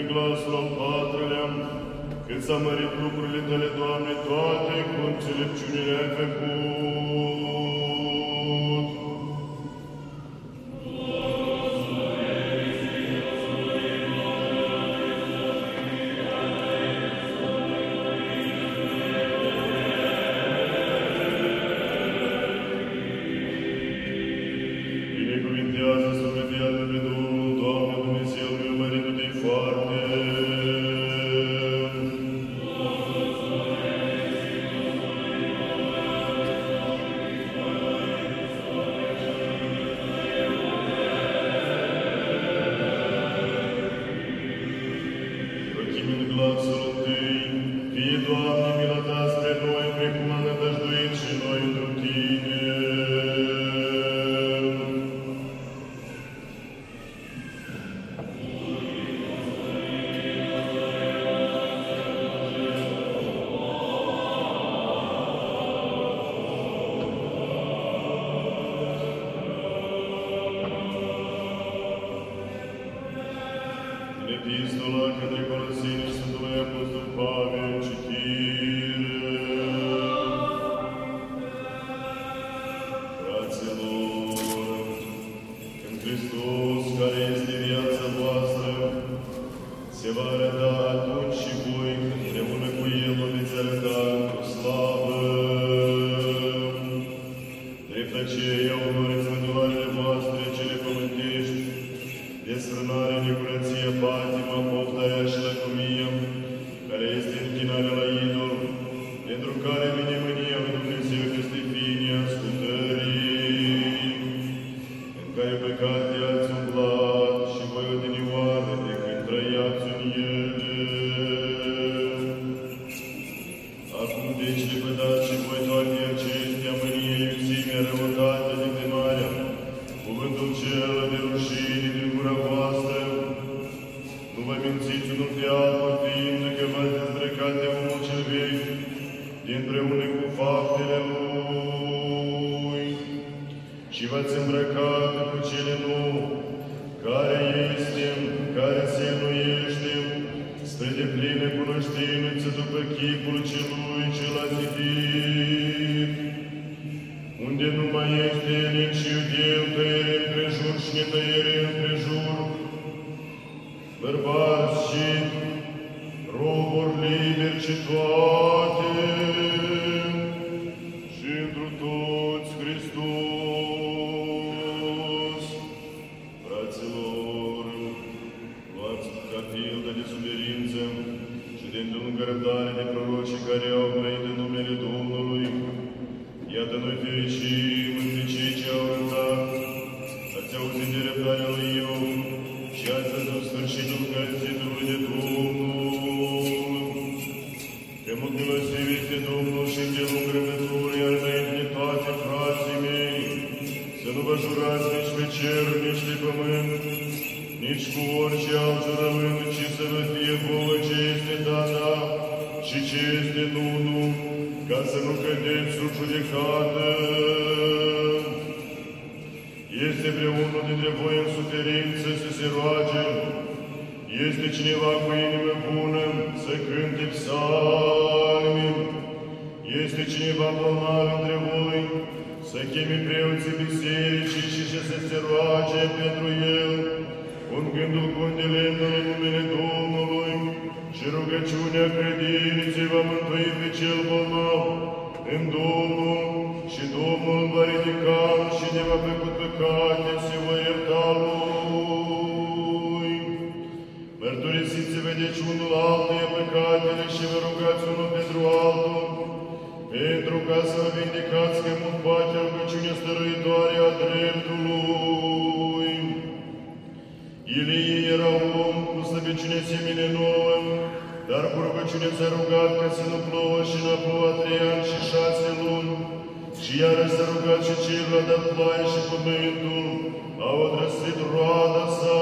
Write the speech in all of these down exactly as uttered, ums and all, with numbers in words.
glasul al patrulea, cât s-a mărit lucrurile Tale, Doamne, toate cu înțelepciunile ai făcut. Epistola către Coloseni Sfântului Apostol Pavel, citire. Fraților, când Hristos, care este viața voastră, se va arăta atunci și voi, împreună cu El, vă veți arăta cu slavă. Drept aceea, urmăriți mântuialile voastre, cele pământești, desfrânare, necurăție, patima, pofta aia și lăcomia, care este închinarea la idol, pentru care vine mânia lui Dumnezeu peste fiii ascultării, în care păcate ați umblat și voi odinioară de când trăiați în ele. Acum deci lepădați și voi toate acestea, mânie, iuțimea, răutate, victimarea, cuvântul cel de rușine din gura voastră. Nu vă mințiți unul pe altul, fiind că v-ați dezbrăcat de omul cel vechi, dinpreună cu faptele lui, și v-ați îmbrăcat cu cele nou, care este, care se înnoiește, spre deplină cunoștință după chipul celui ce l-a zidit, unde nu mai este nici iudeu, tăiere împrejur și netăiere împrejur, bărbați și roburi liberi și toate, și întru toți Hristos. Fraților, luați ca pildă de suferință și de îndelungă răbdare de prorocii care au trăit în numele Domnului. Iată noi fericim între cei ce au răbdat, ați auzit de răbdarea lui Iov și ați văzut sfârșitul cărțitului de Domnul. Că mult milosiv este Domnul și îndelung răbdător, iar înainte de toate, frații mei, să nu vă jurați nici pe cer, nici pe pământ, nici cu orice alt jurământ, ci să vă fie vouă ce este da, da, și ce este nu, nu, ca să nu cădeți sub judecată. Este vreunul dintre voi în suferință să se roage? Este cineva cu inimă bună să cânte psalmi? Este cineva bolnav între voi să cheme preoții bisericii și să se roage pentru el, ungându-l cu îndelemnul în numele Domnului, și rugăciunea credinței va mântui pe cel bolnav în Domnul, și Domnul va ridica și ne va făcut păcate, se va ierta lui. Mărturisiți-vă deci unul altuia păcatele și vă rugați unul pentru altul, pentru ca să vă vindicați că mult poate rugăciunea stăruitoare a dreptului. Ilie era om cu slăbiciune semine nouă, dar cu rugăciune s-a rugat ca să nu plouă și n-a plouat trei ani și șase luni. Și iarăși s-a rugat și cel a dat ploaie și pământul a odrăslit roada sa.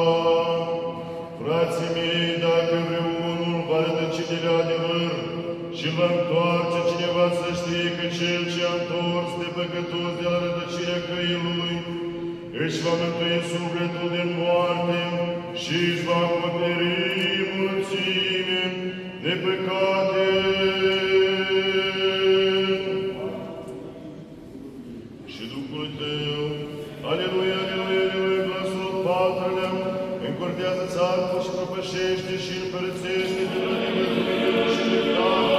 Frații mei, dacă vreunul va rătăci de la adevăr și va întoarce cineva, să știe că cel ce a întors de păcătos de la rătăcirea căii lui își va mântui sufletul din moarte și își va acoperi păcate. Și Duhul Tău, aleluia, aleluia, aleluia, glasul Patrele, încordează țarul și propășește și împărățește de la nemăzuire și dreptate.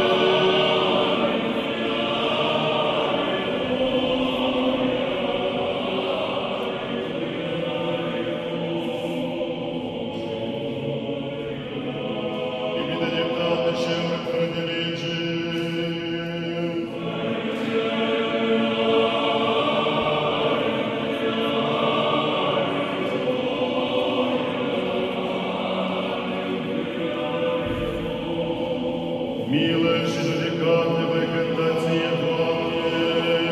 Milă și judecată voi cânta ție, Doamne!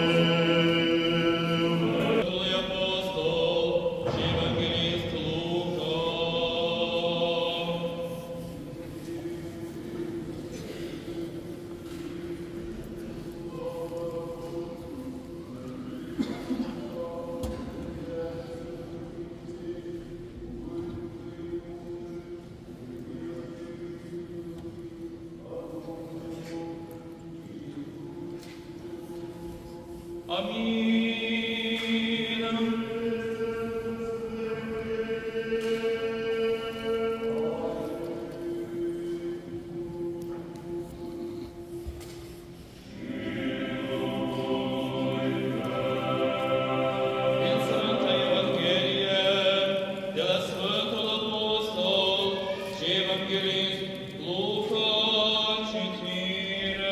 Sfântului Apostol și Evanghelist Luca. Amin. Din Sfânta Evanghelie de la Sfântul Apostol și Evanghelist Luca citire.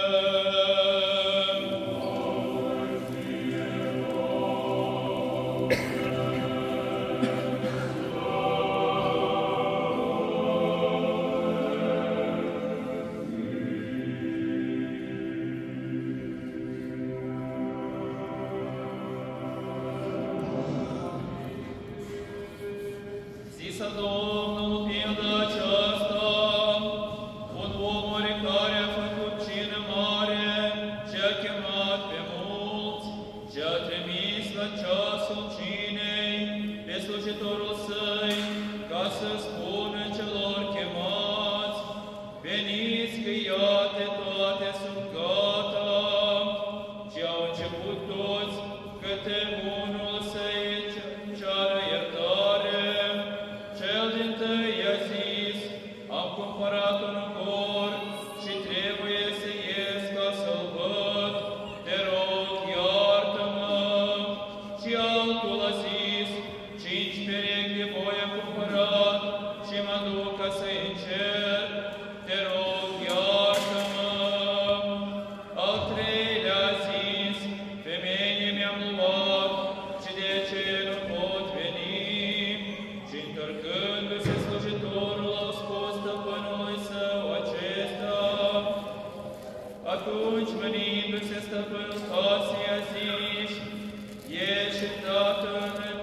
Zisa Domnul pilda aceasta, un om care a făcut cină mare și a chemat pe mulți și a trimis la ceasul cinei pe slujitorul săi ca să spună celor chemați: veniți că iată toate sunt gata. Și au început toți câte unul să-i ceară iertare. Cel dintâi i-a zis: am cumpărat un cor și trebuie să ies ca să-l văd, te rog, iartă-mă. Și altul a zis: cinci perechi de boi am cumpărat și mă duc ca să-i încerc, te rog, iartă-mă. Al treilea a zis: femeie mi-am luat și de ce nu pot veni? Și întorcându-se slujitorul au spus stăpânului său acesta. Atunci, mânindu-se stăpânul casei, a zis: ieși și dată în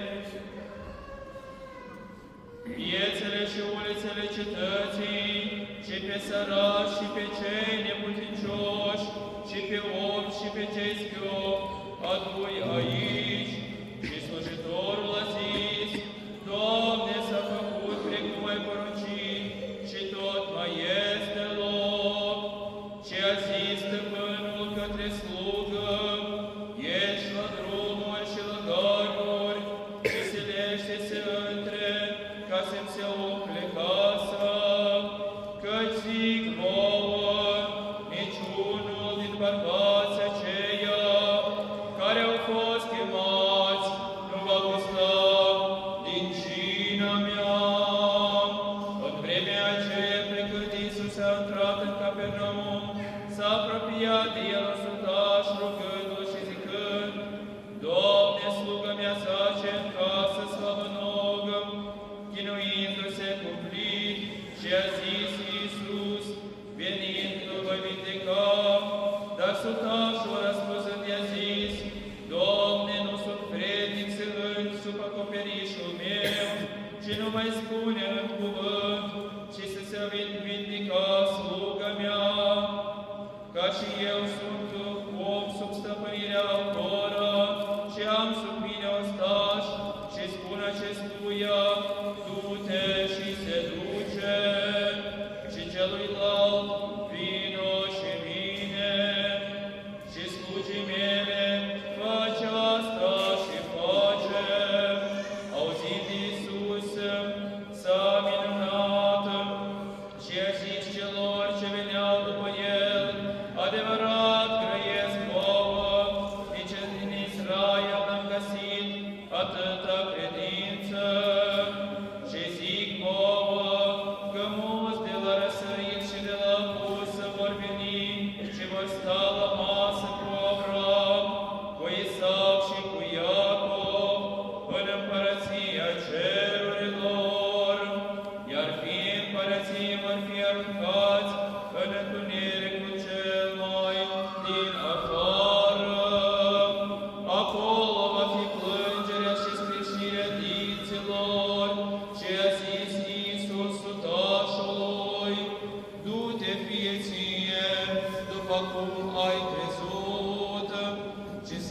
piețele și ulițele cetății și pe săraci și pe cei neputincioși și pe orbi și pe cei schiopi adu-i aici. Și slujitorul a zis: Doamne, s-a făcut precum ai poruncit și tot mai este loc. Și a zis stăpânul către slugă: ieși la drumuri și la garduri și silește-se între ca să-mi se umple casa, căci zic vouă, niciunul din bărbații aceia care au fost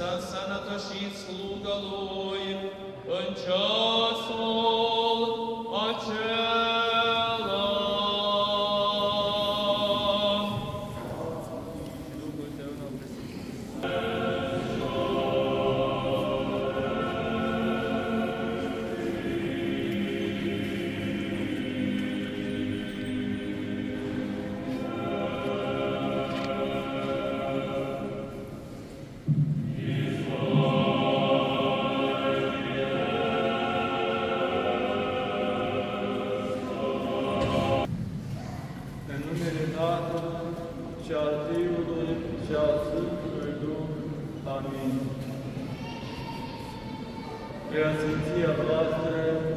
să însănătoșiți sluga Lui în ceasul acela. Duhul Tău n-a Tatălui și al Fiului și al Sfântului Duh. Amin. Preasfinția voastră,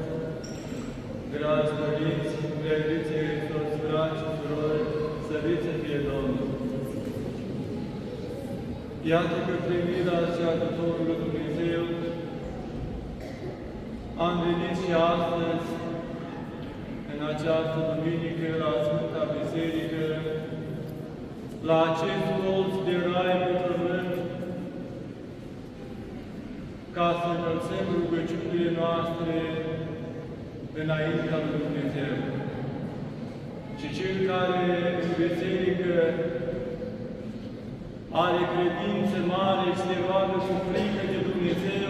dragi părinți, preaviți Hristos, dragi și surori, slăviți să fie Domnul! Iată că primirea și ajutorul Dumnezeu am venit și astăzi, în această duminică, la Sfânta Biserică, la acest colț de rai pe pământ, ca să înălțăm rugăciunile noastre înaintea lui Dumnezeu. Și cel care în biserică are credință mare și se roagă cu frică de Dumnezeu,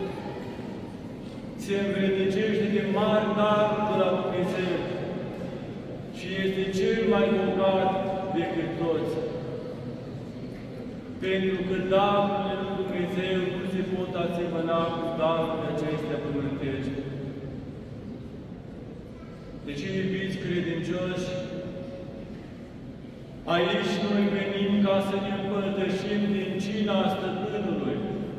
se învrednicește de mari daruri de la Dumnezeu și este cel mai bogat decât toți. Pentru că darurile lui Dumnezeu nu se pot asemăna cu darurile acestea pământești. Deci, iubiți credincioși, aici noi venim ca să ne împărtășim din cina Stăpânului.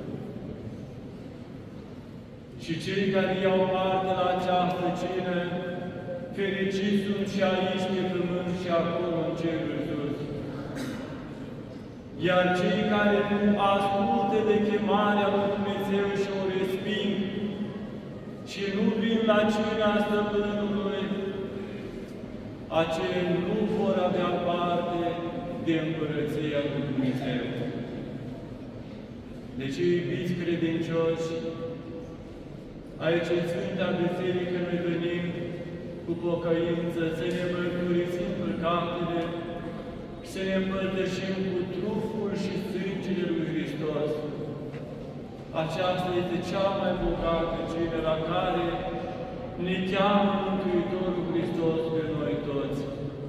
Și cei care iau parte la această cină, fericiți sunt și aici pe pământ și acolo în cerul sus. Iar cei care nu ascultă de chemarea lui Dumnezeu și o resping și nu vin la cina Stăpânului, aceia nu vor avea parte de împărăția lui Dumnezeu. Deci, iubiți credincioși, aici în Sfânta Biserică noi venim cu pocăință să ne mărturisim păcatele, să ne împărtășim cu trupul și sângele lui Hristos. Aceasta este cea mai bogată cină la care ne cheamă Mântuitorul Hristos pe noi toți,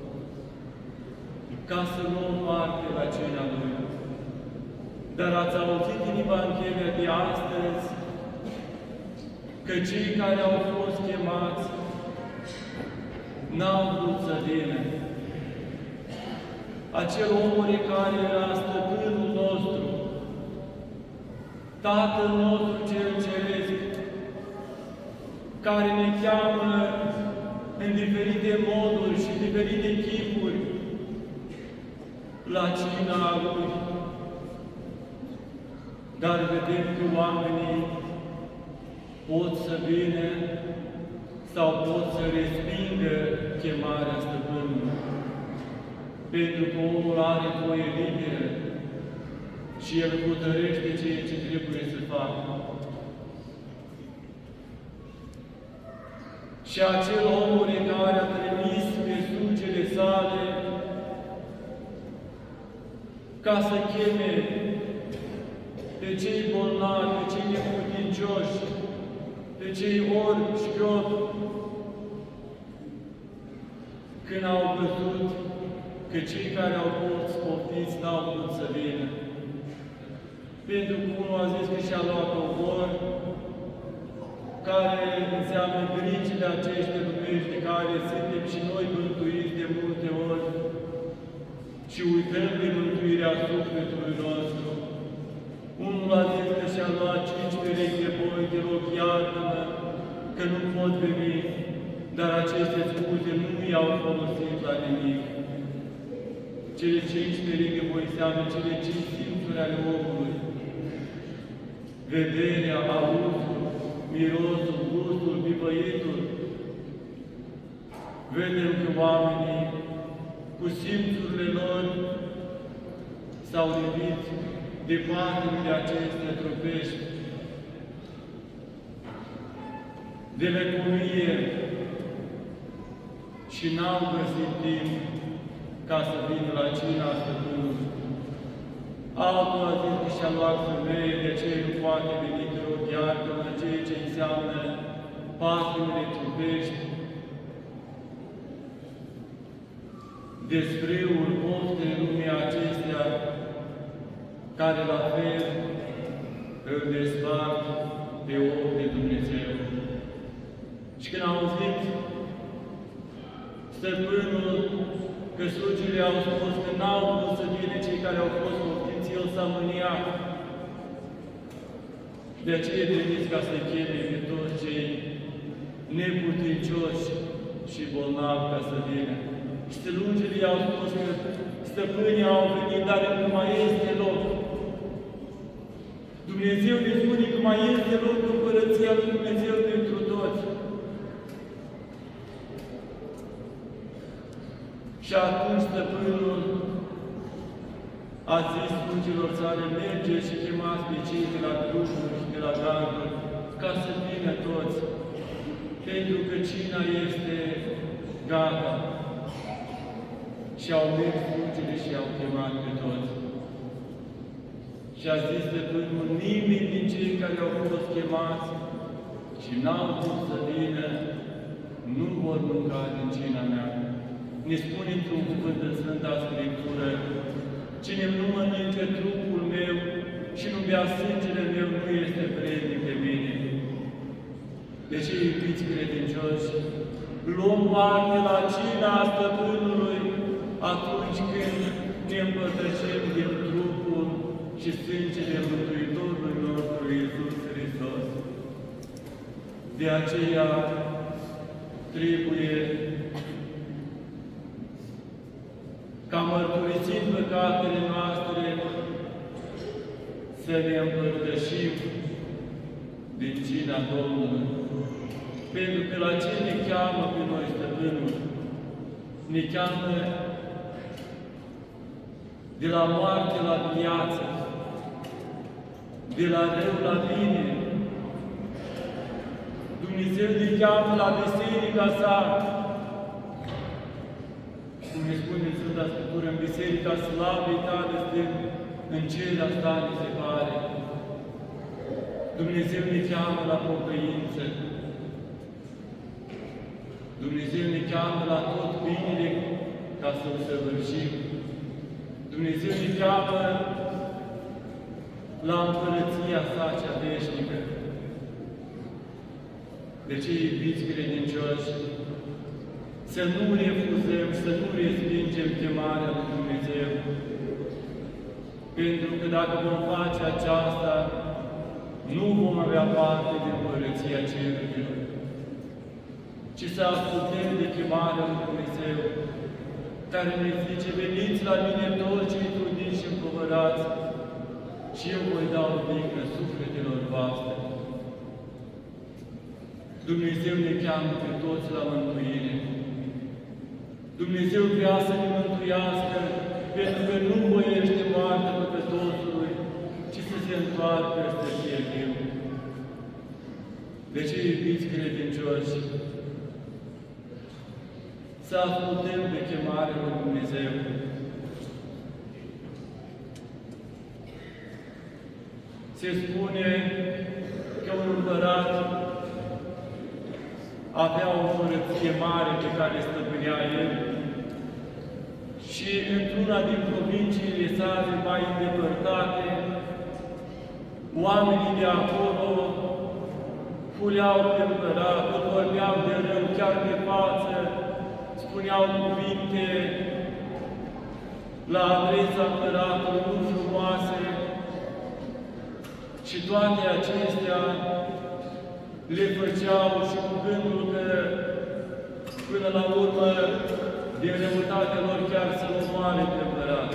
ca să luăm parte la cina Lui. Dar ați auzit din Evanghelia de astăzi că cei care au fost chemați n-au vrut să vină. Acel omul care era Stăpânul nostru, Tatăl nostru cel Ceresc, care ne cheamă în diferite moduri și diferite chipuri la cina Lui. Dar vedem că oamenii pot să vină sau pot să respingă chemarea Stăpânului. Pentru că omul are voie liberă și el hotărăște ceea ce trebuie să facă. Și acel omul care a trimis pe sugele sale ca să cheme pe cei bolnavi, pe cei neputincioși, pe cei orbi și gropi, când au văzut că cei care au fost poftiți n-au putut să vină. Pentru că unul a zis că și-a luat covor, care înseamnă gricile aceștia lumești de care suntem și noi mântuiți de multe ori și uităm de mântuirea sufletului nostru. Unul a zis că și-a luat cinci perechi de boi, te rog, iartă-mă, că nu pot veni, dar aceste scuze nu i-au folosit la nimic. Cele cinci perechi de boi înseamnă cele cinci simțuri ale omului. Vederea, auzul, mirosul, gustul, pipăitul. Vedem că oamenii, cu simțurile lor, s-au lipit de patimile acestea trupești, de lăcomie, și n-au găsit timp ca să vină la cina Stăpânului. Altul a zis că și-a luat femeie, de ce nu poate veni, te rog, iartă-mă, ceea ce înseamnă patimile trupești, desfrâul poftele lumii acestea, care la fel îl despart pe om de Dumnezeu. Și când au auzit Stăpânul că slugile au spus că n-au vrut să vină cei care au fost poftiți, el s-a mâniat. De aceea veniți ca să-i cheme pe toți cei neputincioși și bolnavi ca să vină. Și slugile i-au spus că stăpânii au venit, dar nu mai este loc. Dumnezeu ne spune că mai este loc în Împărăția lui Dumnezeu pentru toți. Și atunci Stăpânul a zis slugilor sale, merge și chemați pe cei de la drumuri și de la garduri, ca să vină toți, pentru că cina este gata. Și au mers slugile și au chemat pe toți. Și a zis Stăpânul, nimeni din cei care au fost chemați și n-au vrut să vină, nu vor mânca din cina mea. Ne spune într-un cuvânt în Sfânta Scriptură, cine nu mănâncă trupul meu și nu bea sângele meu, nu este vrednic de mine. De ce, iubiți credincioși, luăm parte la cina Stăpânului atunci când ne împărtășim din trupul și sângele Mântuitorului nostru Iisus Hristos. De aceea trebuie ca mărturisind păcatele noastre, să ne împărtășim din cina Domnului. Pentru că la ce ne cheamă pe noi Stăpânul? Ne cheamă de la moarte la viață, de la rău la bine. Dumnezeu ne cheamă la biserica sa. Cum ne spune în Sfânta Scriptură, în biserica slavei tale stând, în cerea sta ne se pare. Dumnezeu ne cheamă la pocăință. Dumnezeu ne cheamă la tot binele ca să-L săvârșim. Dumnezeu ne cheamă la împărăția sa cea veșnică. De ce, iubiți credincioși, să nu refuzăm, să nu respingem chemarea lui Dumnezeu. Pentru că dacă vom face aceasta, nu vom avea parte de Împărăția Cerurilor, ci să ascultăm de chemarea lui Dumnezeu, care ne zice, veniți la mine toți cei trudiți și împovărați, și eu voi da o dignă sufletelor voastre. Dumnezeu ne cheamă pe toți la mântuire. Dumnezeu vrea să ne mântuiască, pentru că nu voiește moartea păcătosului, ci să se întoarcă să fie viu. De ce, iubiți credincioși, să ascultăm de chemarea lui Dumnezeu? Se spune că un împărat avea o împărăție mare pe care stăpânea el și într-una din provinciile sale mai îndepărtate, oamenii de acolo fuleau pe împărat, îl vorbeau de rău chiar pe față, spuneau cuvinte la adresa împăratului nu frumoase, și toate acestea le făceau și cu gândul că până la urmă, din răutatea lor, chiar să-l omoare pe împărat.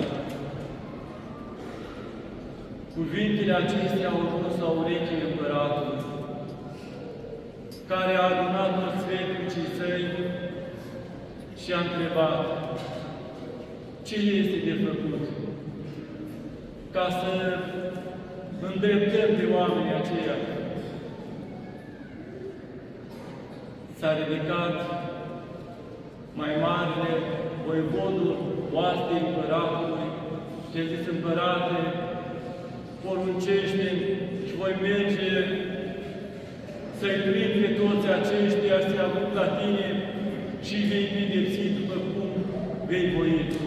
Cuvintele acestea au ajuns la urechile împăratului, care a adunat toți sfetnicii săi și a întrebat, ce este de făcut ca să îndreptăm pe oamenii aceia. S-a ridicat mai marele voivodul oastei împăratului și a zis: Împărate, poruncește și voi merge să-i prind pe toți aceștia, să-i aduc la tine și vei pedepsi după cum vei voi tu.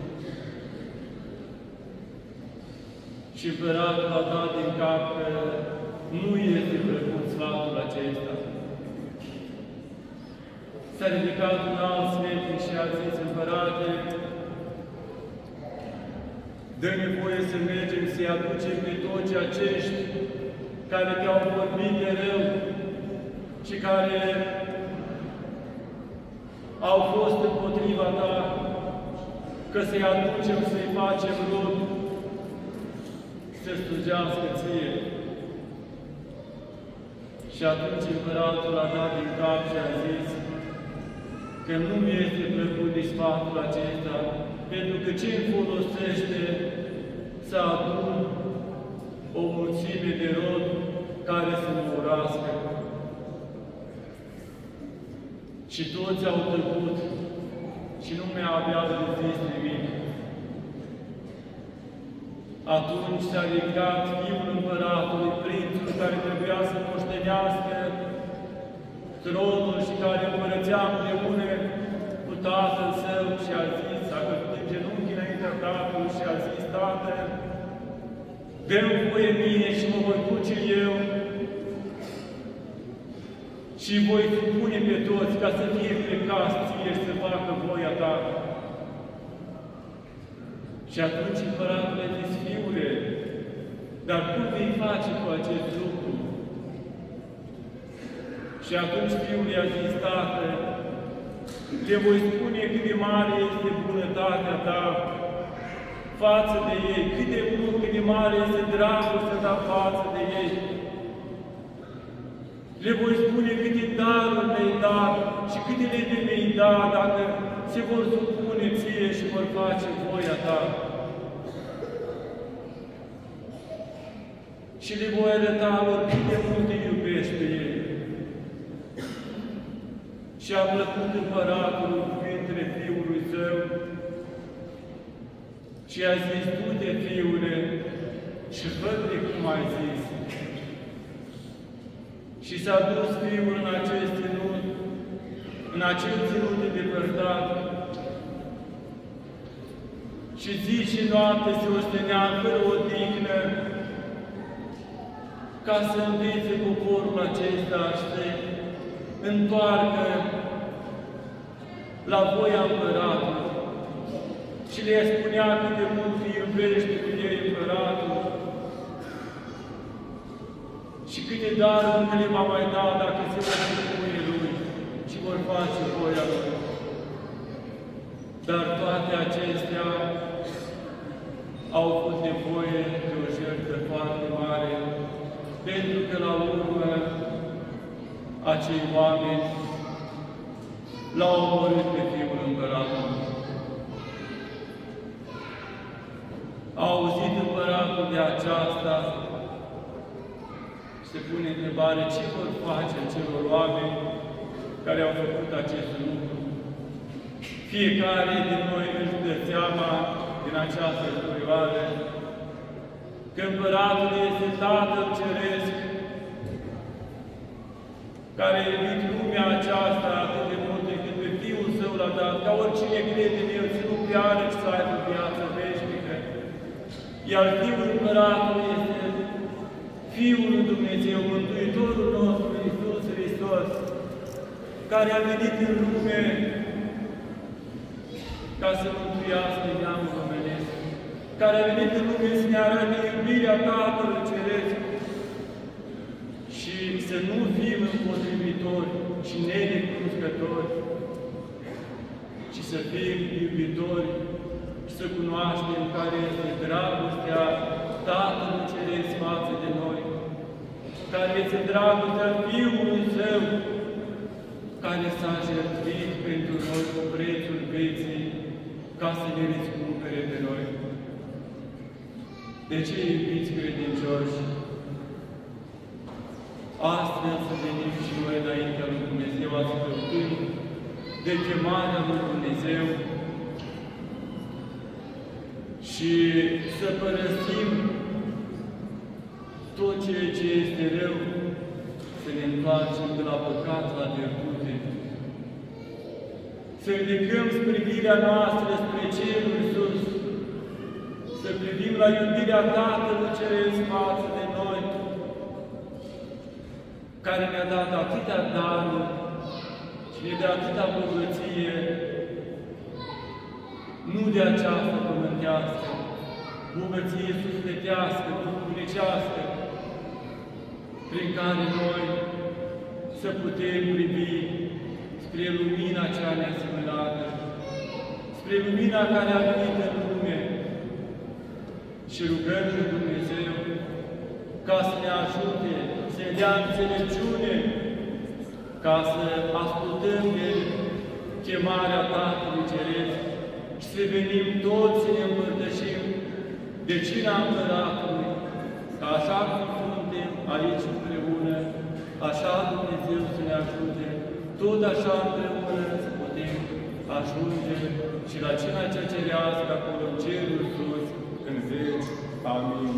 Și împăratul a dat din cap că nu este plăcut sfatul acesta. S-a ridicat un alt sfetnic și a zis: Împărate, dă-ne voie să mergem să-i aducem pe toți acești care te-au vorbit de rău și care au fost împotriva ta, că să-i aducem, să-i facem rog, să slujească ție. Și atunci împăratul a dat din cap și a zis că nu mi este plăcut de sfatul acesta, pentru că ce îmi folosește să adun o mulțime de rod care să mă urască. Și toți au tăcut și nu mi-a avea de zis nimic. Atunci s-a ridicat fiul împăratului, prințul care trebuia să moștenească tronul și care împărățea împreună cu tatăl său și a zis, a căzut în genunchi înaintea tatălui și a zis: Tată, dă-mi voie mie și mă voi duce eu și voi supune pe toți ca să fie plecați ție și să facă voia ta. Și atunci împăratul a zis: Fiule, dar cum vei face cu acest lucru? Și atunci fiul i-a zis: Tată, te voi spune cât de mare este bunătatea ta față de ei, cât de mult, cât de mare este dragostea ta față de ei. Le voi spune câte daruri le-ai dat și câte le vei da dacă se vor supune ție și vor face voia ta. Și le voi arăta lor cât de mult îi iubești pe ei. Și a plăcut împăratul cuvintele fiului său și a zis: Du-te, fiule, și fă-te cum ai zis. Și s-a dus fiul în acest ținut, în acel ținut îndepărtat, și zi și noapte se ostenea fără odihnă, ca să învețe poporul acesta și să întoarcă la voia împăratului. Și le spunea cât de mult îi iubește cu ei împăratul și câte daruri nu le va mai da dacă se vor supune lui și vor face voia lui. Dar toate acestea au fost nevoie de o jertfă foarte mare, pentru că la urmă acei oameni l-au omorât pe fiul împăratului. A auzit împăratul de aceasta și se pune întrebare: ce vor face celor oameni care au făcut acest lucru? Fiecare din noi își dă seama din această istorioară că împăratul este Tatăl Ceresc, care a iubit lumea aceasta atât de mult încât pe Fiul Său l-a dat, ca oricine crede în El să nu piară, ci să aibă viață veșnică. Iar Fiul Împăratului este Fiul lui Dumnezeu, Mântuitorul nostru, Iisus Hristos, care a venit în lume ca să mântuiască neamul omenesc, care a venit în lume să ne arate iubirea Tatălui Ceresc și să nu fim împotrivitori și nerecunoscători, ci să fim iubitori și să cunoaștem care este dragostea Tatălui Ceresc față de noi, care este dragostea Fiului Său, care s-a jertfit pentru noi cu prețul vieții, ca să ne răscumpere pe noi. De ce, iubiți credincioși, astfel să venim și noi înaintea lui Dumnezeu, ascultând de chemarea lui Dumnezeu și să părăsim tot ceea ce este rău, să ne întoarcem de la păcat la virtute, să ridicăm privirea noastră spre cerul sus, să privim la iubirea Tatălui Ceresc față de noi, care ne-a dat atâtea daruri și ne dă atâta bogăție, nu de această pământească, bogăție sufletească, duhovnicească, prin care noi să putem privi spre lumina cea neasemănată, spre lumina care a venit în lume și rugăm pe Dumnezeu ca să ne ajute, să ne dea înțelepciune, ca să ascultăm de chemarea Tatălui Ceresc și să venim toți să ne împărtășim de cina Împăratului, ca așa cum suntem aici împreună, așa Dumnezeu să ne ajute, tot așa împreună să putem ajunge și la cina cea cerească acolo în cerul sus, în veci. Amin.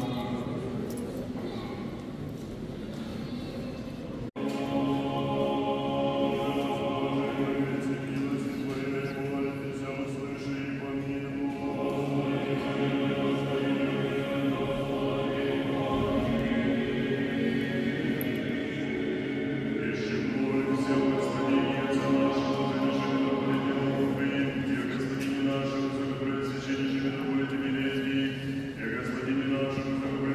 Господине нашему,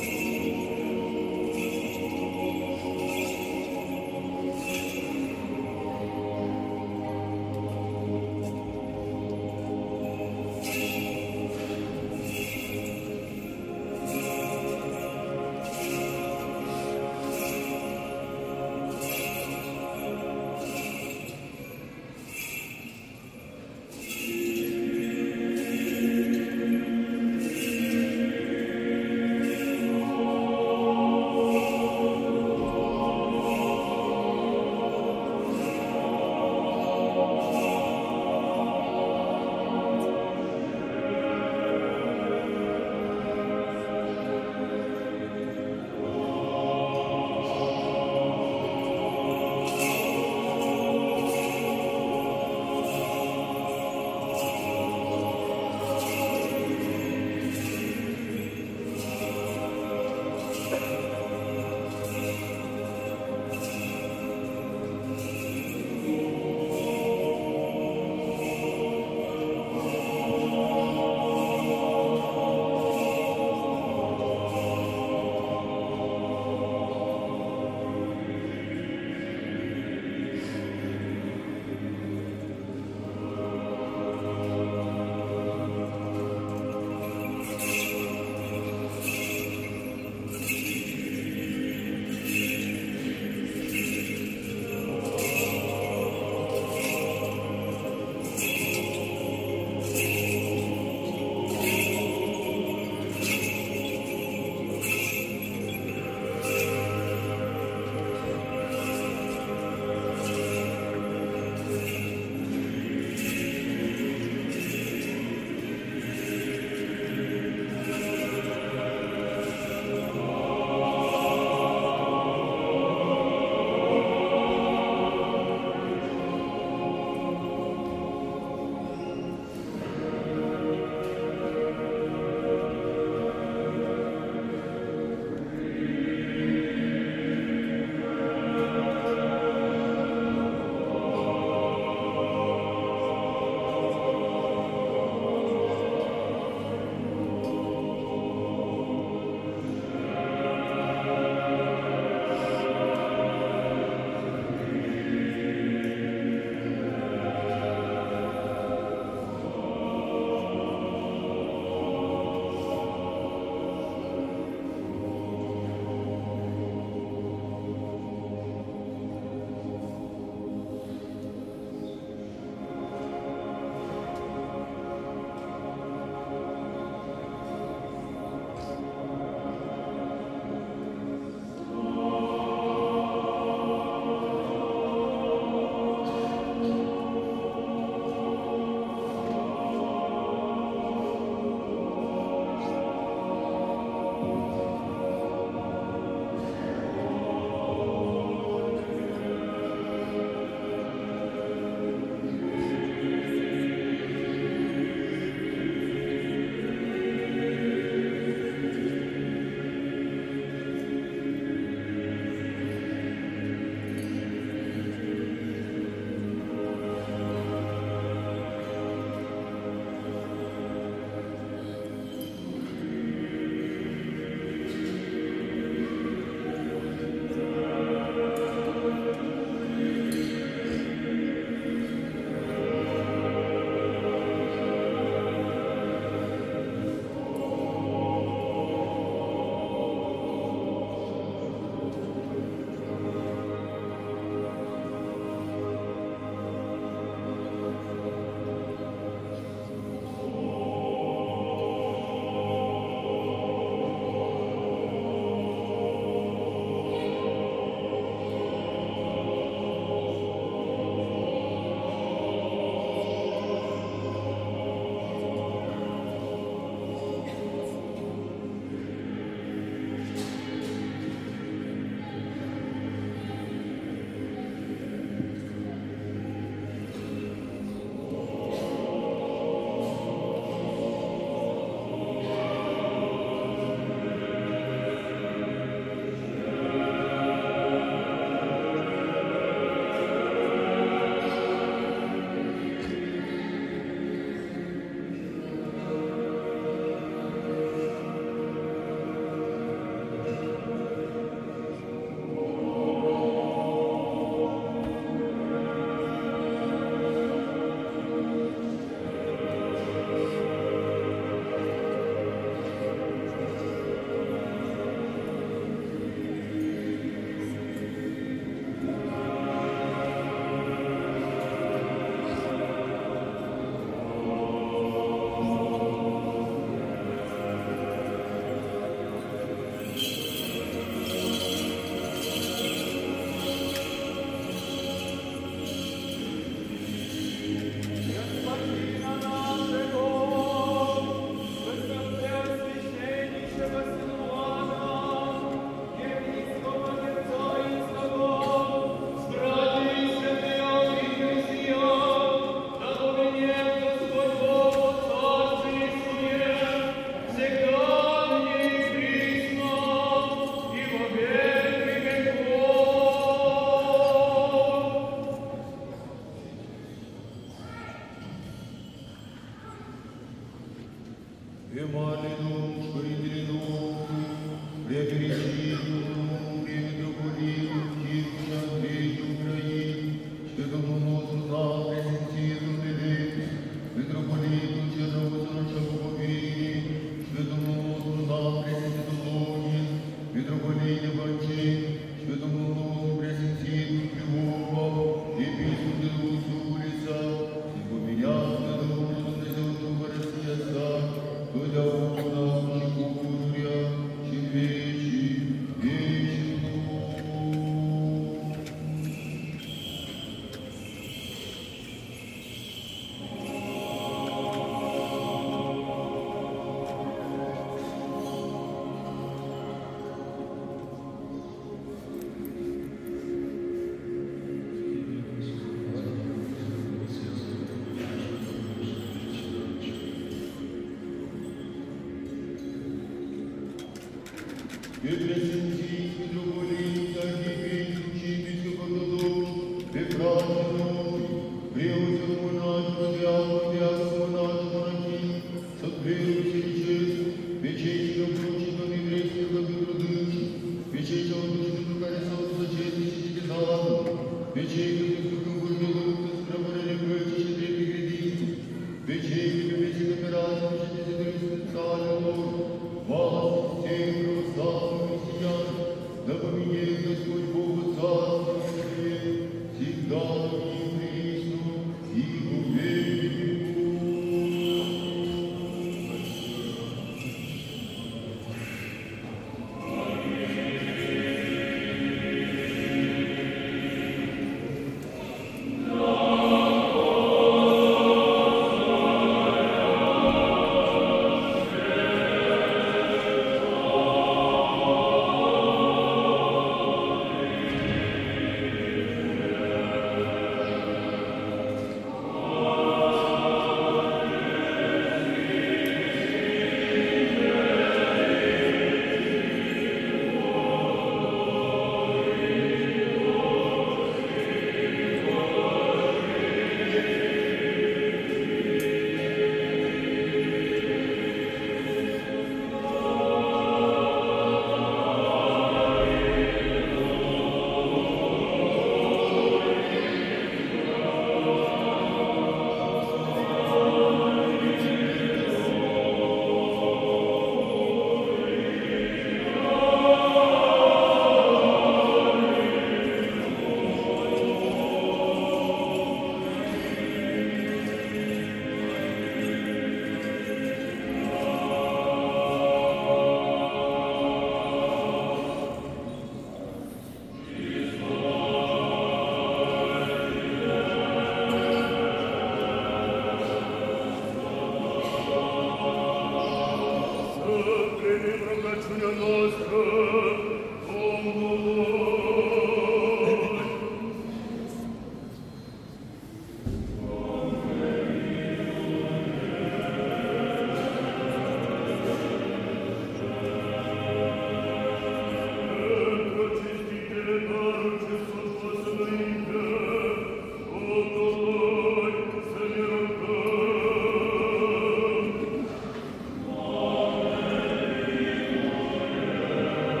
Amen.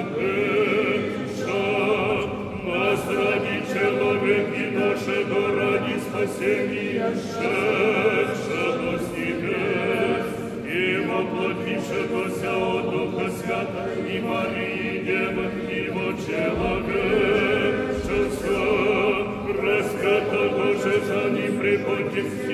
нас ради человеки нашего, ради спасения шедшего с небес, и воплотившегося от Духа Свята и Марии Девы, Его человечества, распятого же за ним при Понтии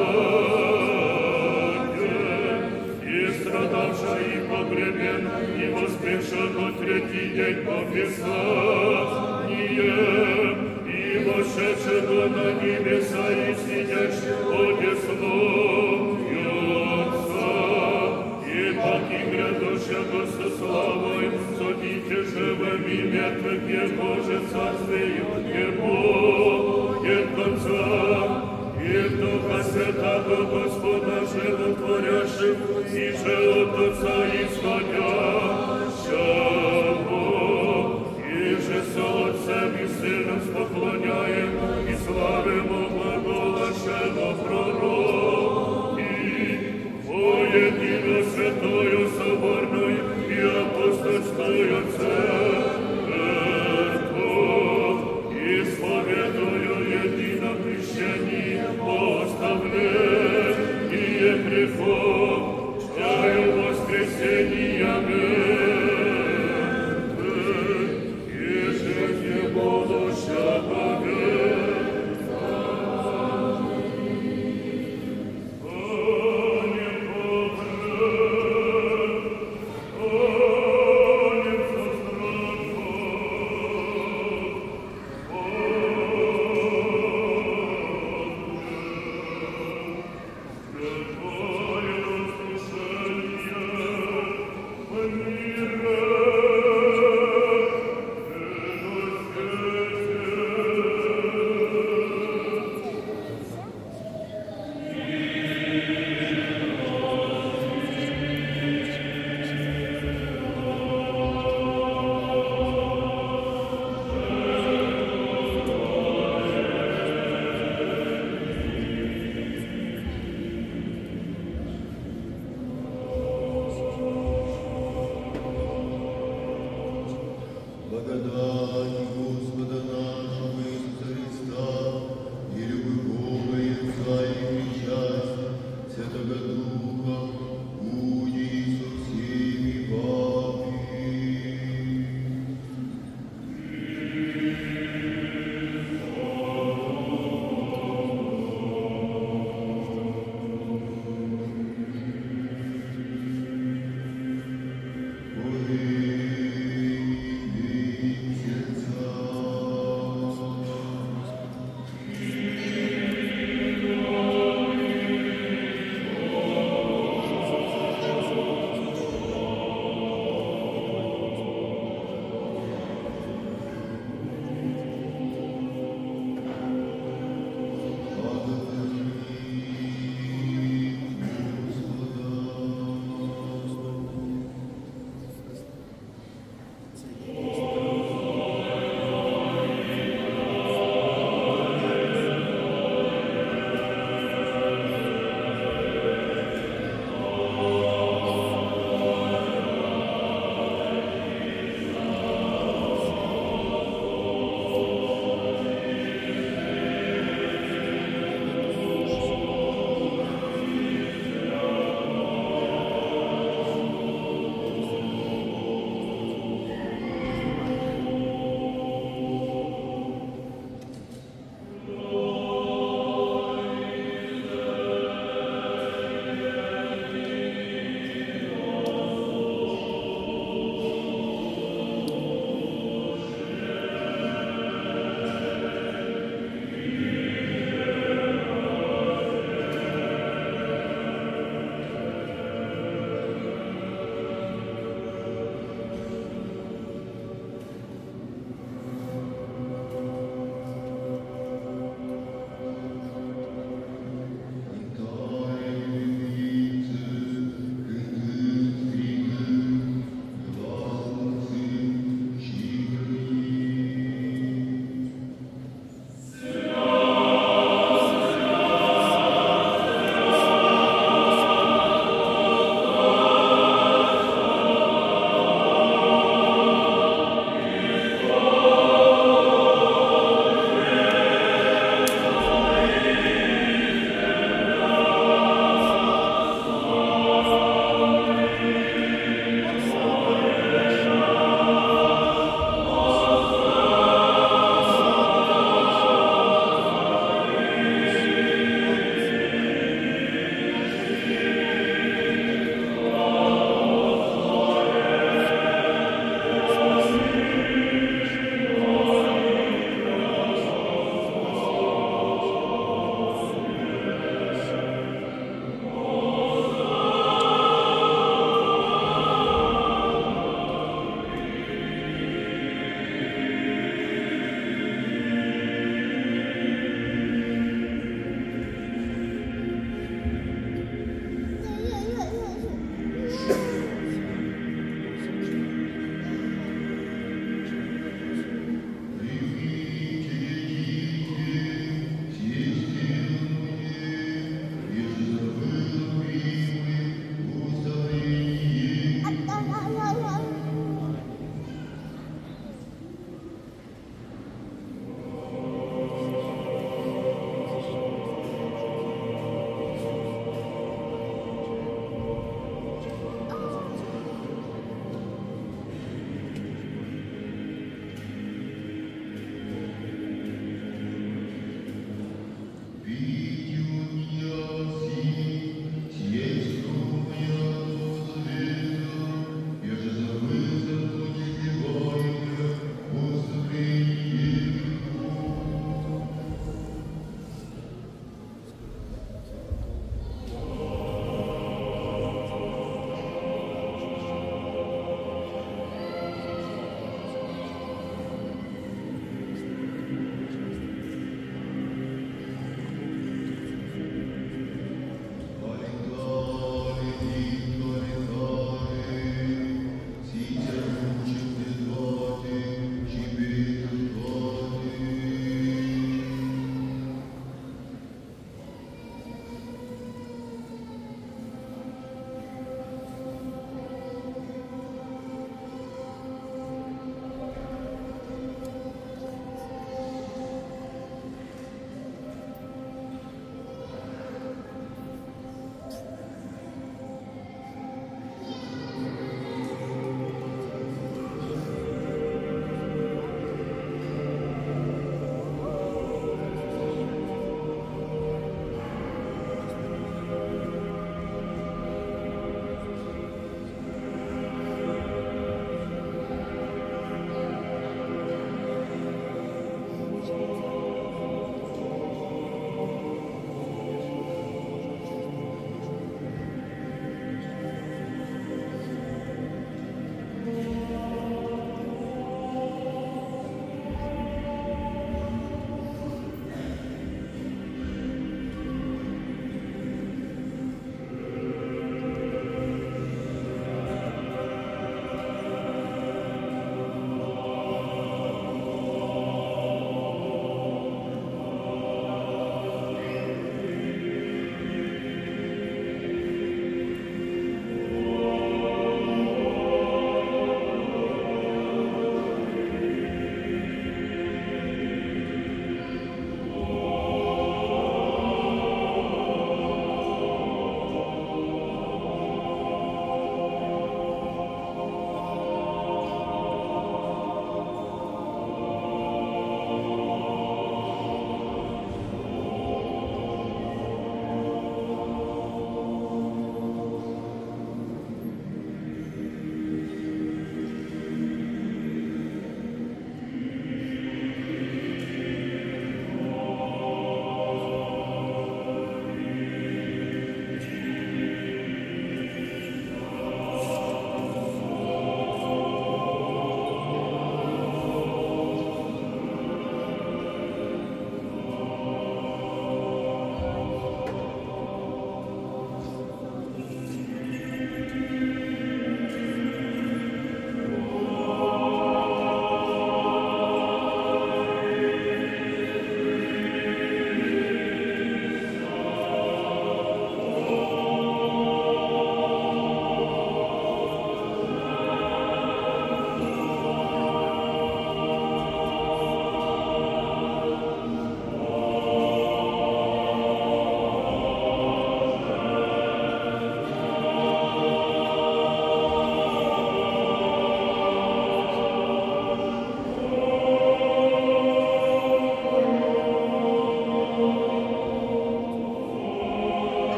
Пилате, и страдавша и погребена, и воскресшего третий день по Писанию, и вошедшего на небеса и сидящего одесну Отца, и паки грядущего со славой, судите живым и мертвых, Его же царствию Его нет конца, и Духа Святого Господа животворящим, и же от Отца исходящего, и же со Отцем и Сыном споклоняем, и славим глаголашего пророки, о едино святою соборную и апостольскую церковь, исповедую едино крещение, оставление грехов, чаю воскресения мертвых и жизни будущего века. Гоним Бога, гоним со страхом, Твое воскрешение, помилуй.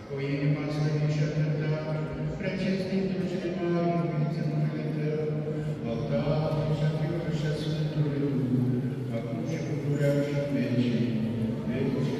cu inima slăvișată ta, preacinstitul și de mare iubiță numele Tău, al Tatălui și a Fiului și a Sfântului Duh, acum și pururea și în vecii vecii.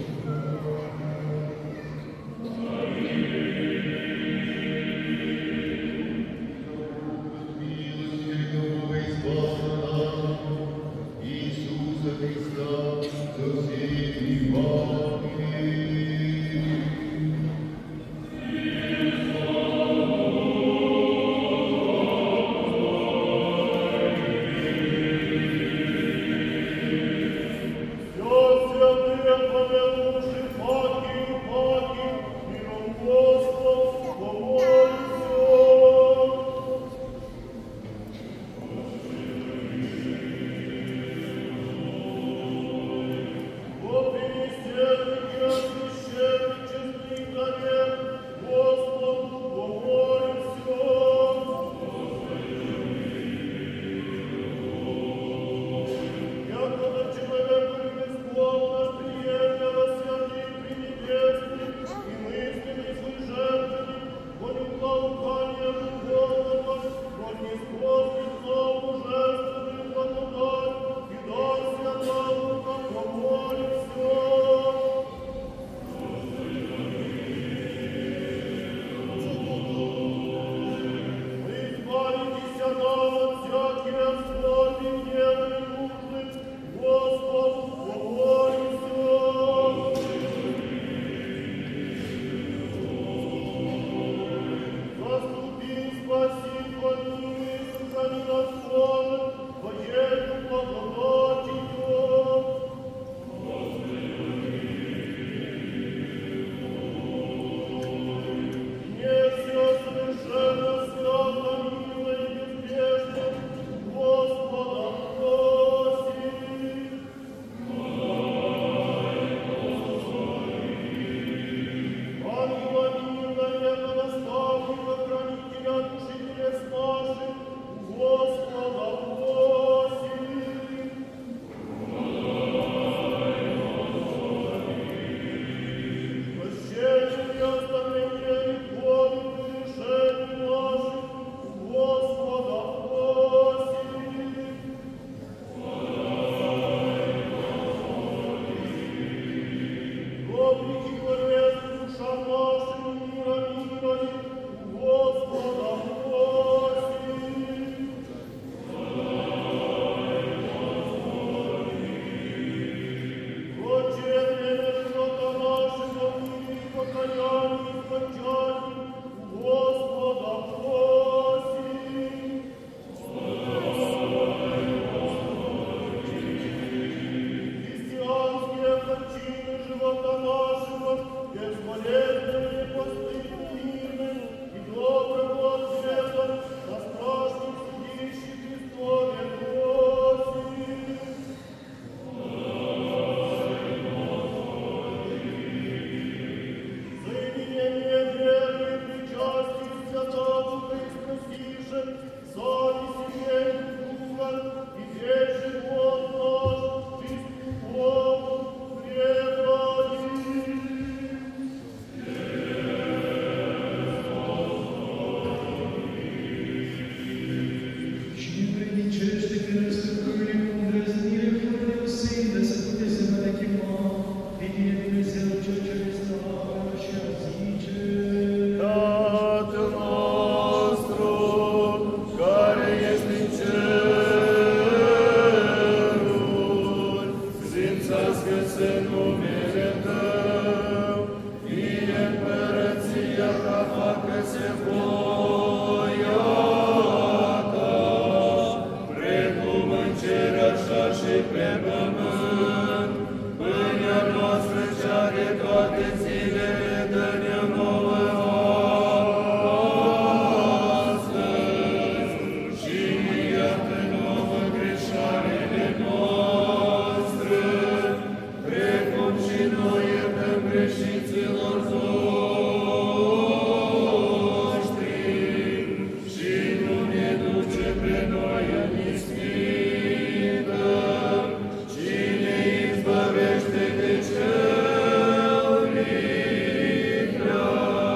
Cine izbăvește de cel iubit.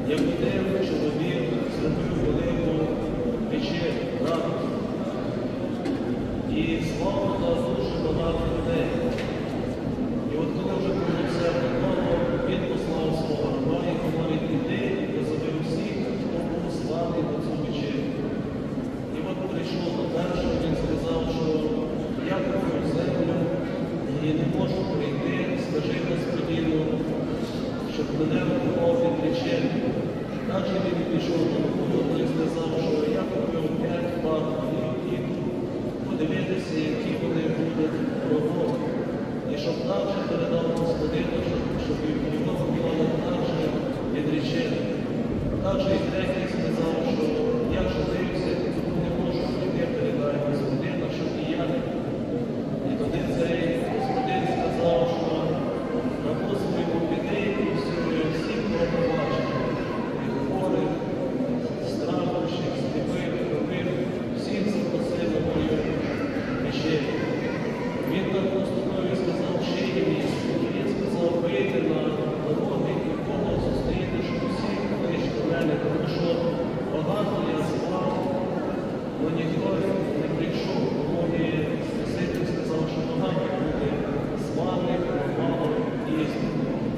як один чоловік зробив велику вечерю, радість. І слава та дуже багато людей. І от коли вже було все готово, він послав свого раба і говорить: іди, позови всіх, хто був славний на цю вечерю. І от прийшов до першого, він сказав, що я купив землю і не можу прийти, скажи Господину, щоб мене виховав від вечері. Далі він пішов до Господа і сказав, що я купив п'ять пар хліб, подивитися, які вони будуть роботи. І щоб далі передав Господину, щоб його виховали далі від вечері. Далі і третій сказав, що я женився, тому не можу прийти, передати Господину, щоб і я не був. І тоді цей Господин сказав, що на Господи піди і всі, хто побачив, і хворих, страждущих, сліпих, хробих, всіх запросив на мою вечерю. Він так поступив і сказав, ще є місце. Він сказав, вийти на дороги і кого зустріти, щоб всі кличуть до мене, тому що багато я звав, але ніхто не прийшов. Тому і Спаситель сказав, що багато буде званих, мало істин.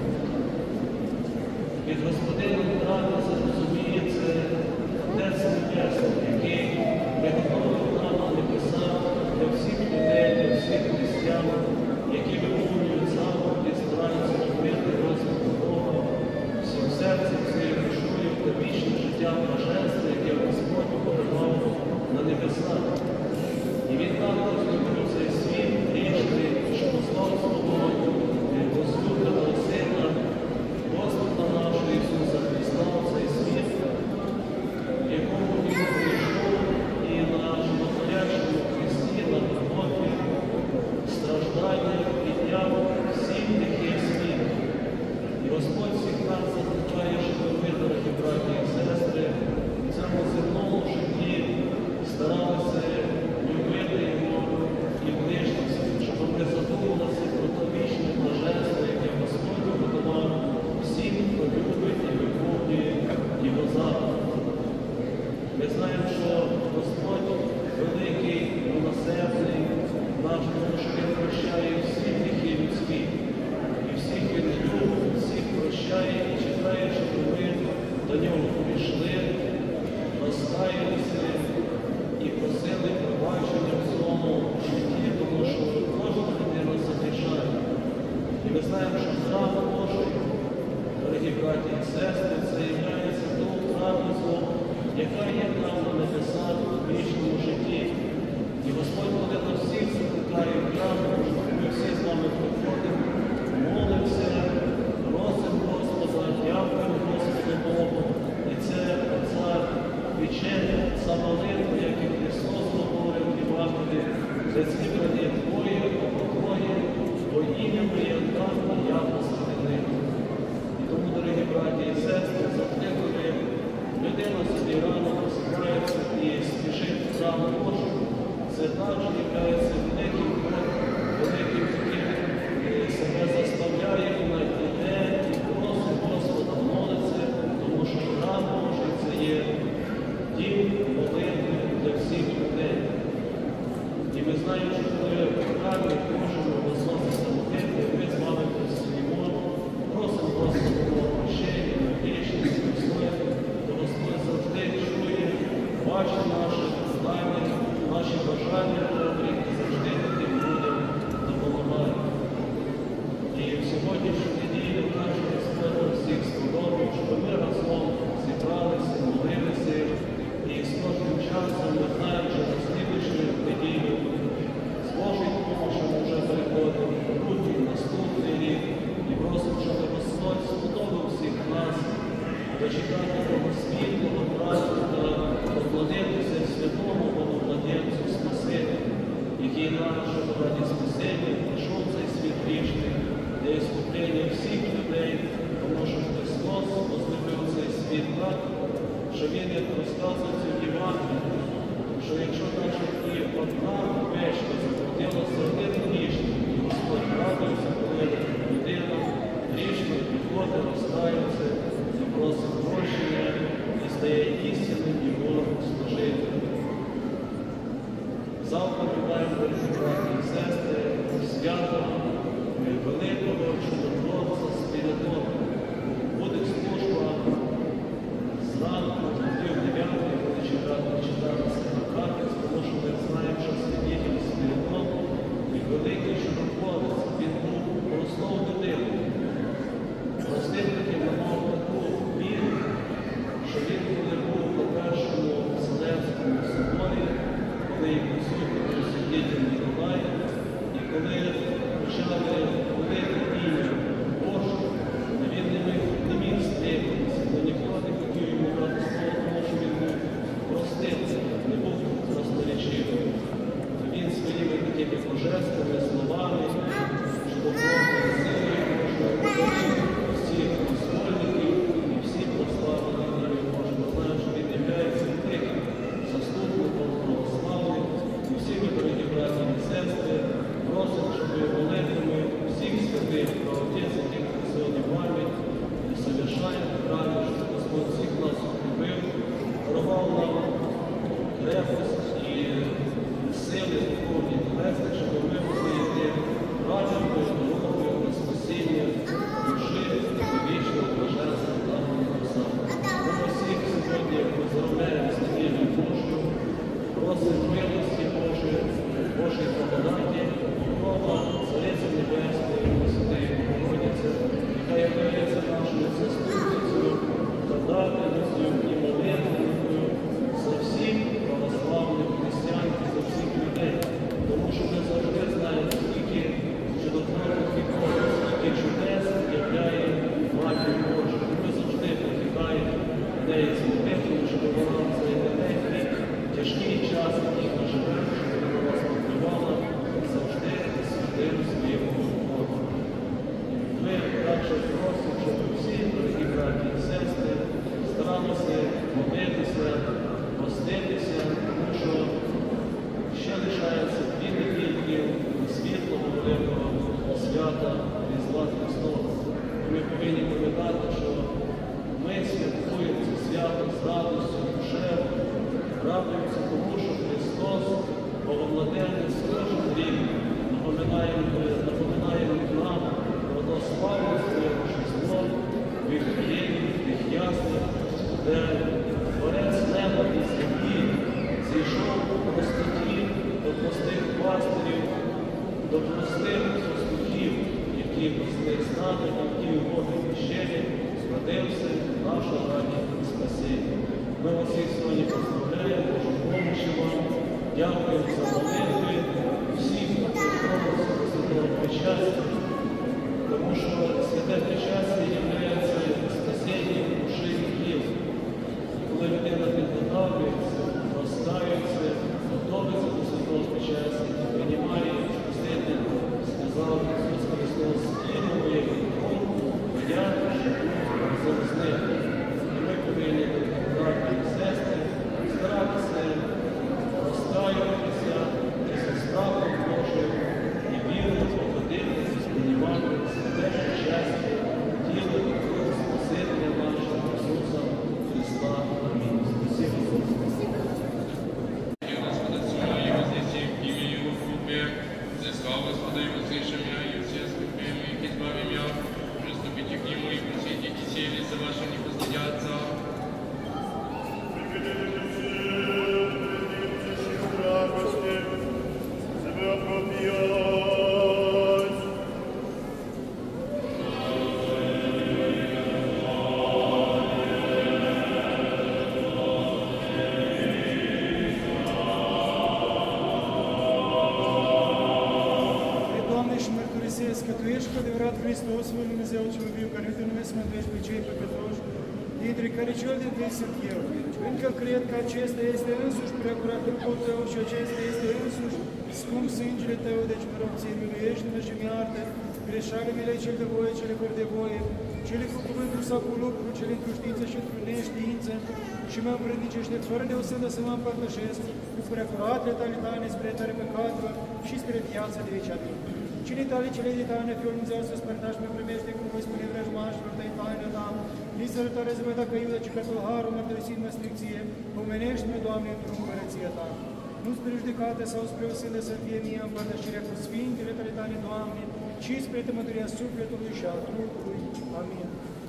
Від Господина правда зрозуміється Отець Небесний, який приготовив нам на небеса для всіх людей, для всіх християн, які виконують заповіді, стараються робити Господа Бога, всім серцем, своєю душою та вічне життя божества, яке Господь подарував на небесах. І Він також зробив цей світ грішний, що послав свого возлюбленого Сина, Господа нашого Ісуса Христа, в цей світ, в якому Він прийшов і на животворячому Христі, на роботі, страждання підняв всіх гріхів світу. І Господь всіх нас закликає, щоб ми, дорогі браті і сестри, в цьому земному житті старалися любити Його і ближніх, щоб ми задумалися про те вічне блаженство, яке Господь готував всім, хто любить і виконує Його заповіді. Ми знаємо, що Господь великий, милосердний, наш, тому що Він прощає всі гріхи людські. І всіх Він любить, всіх прощає і чекає, щоб ми до Нього прийшли, розкаялися і просили пробачення в своєму житті, тому що кожна людина загрішає. І ми знаємо, що храм Божий, дорогі браті і сестри, це є тою правдою, яка є нам на небесах у вічному житті. І Господь, коли нас всіх закликає в храм, ми всі з вами приходимо, молимося, просимо Господа, дякуємо Господу Богу. І це оця вечеря, ця молитва, як і Христос говорив в Євангелії, за зібрання Твоє, Твоє, во ім'я Моє, так і я посередини. І тому, дорогі браті і сестри, завжди, коли людина собі рано просипається і спішить в храм Божий, це також є великим кроком, великим таким себе заставляє і навіть іде, і просить Господа, молиться, тому що храм Божий це є дім молитви для всіх людей. І ми знаємо, що коли в храмі Божому возноситься молитви, ми з вами стоїмо, просимо Господа про прощення, на вічність, Господь, то Господь завжди чує, бачить наші питання, наші бажання добрі, і завжди таким людям допомагає. І в сьогоднішню неділю наш Господь всіх сподобав, щоб ми разом зібралися, молилися, і з кожним часом ми знаємо, що на слідчу неділю з Божою допомогою ми вже переходимо в грудні, наступний рік, і просимо, щоб Господь сподобав всіх нас дочекати того світлого праздника, поклонитися святому Богомладенцю Спасителю, який нашого раді спасіння прийшов в цей світ вічний, для іскуплення всіх людей, тому що Христос возлюбив цей світ так, що Він, як розказується в Євангелії, що якщо навіть і одна печка заплатилася один грішник, і Господь радується, коли людина грішна підходить, розкається і просить гроші свята Різдва Христова. Ми повинні пам'ятати, що ми святкуємо це свято з радістю душею, радуємося тому, що Христос, Богомладенець, кожен рік напоминає, напоминає нам про то славне своє Рождество в Вифлеємі, в тих яслах, де Творець неба і землі зійшов у простоті до простих пастирів, до простих пастухів, які пасли стати, які угоди піщері, зродився наша радість спасіння. Ми вас всіх сьогодні поздравляємо, Божу помощі вам, дякуємо за молитви, всіх, хто прийшов до святого причастя, тому що святе причастя є спасінням душі і тіла. Коли людина підготовлюється, розкаюється, готовиться до святого причастя і приймає Спаситель, сказав Ісус Христос, «Тіло моє відкров, я живу завжди». І ми повинні, брати і сестри, старатися розкаюватися зі страхом Божим і вірно погодитися, сприймати святе причастя, тіло і кров Спасителя нашого Ісуса Христа. Амінь. Спасибо. Христос, волю не взял человека, ритм смотришь плечей по Петрош, Дитри коричоли десять евро. Він конкретно често, если Иисус, прокуратур Бога, что често, если Иисус, скум синджли того, деч мировцы, милуешь на жемиарте, грешали милей чел девое, чели кордевое, чели куковы дуса кулуку, чели крушница, ще труднеш динца, шима вредниче, ще твърдился да се вам пътнашест, у прокуратората летане с претаре пекатва, шистре пьяца девичатва. Чили тали, чили дитане, филм взял се спарташ, ме премеште, кому изпълни врежмаш, въртай тайна там, Лисърта разведа каюда, че като харо на търсидна стрикция, поменеш ме доамния друг рецията. Но спреждикате са успрел си да са тие мия, бъда ширяко свин, телета летани доамни, чи спрете материя суплето душа, трудуй. Амин.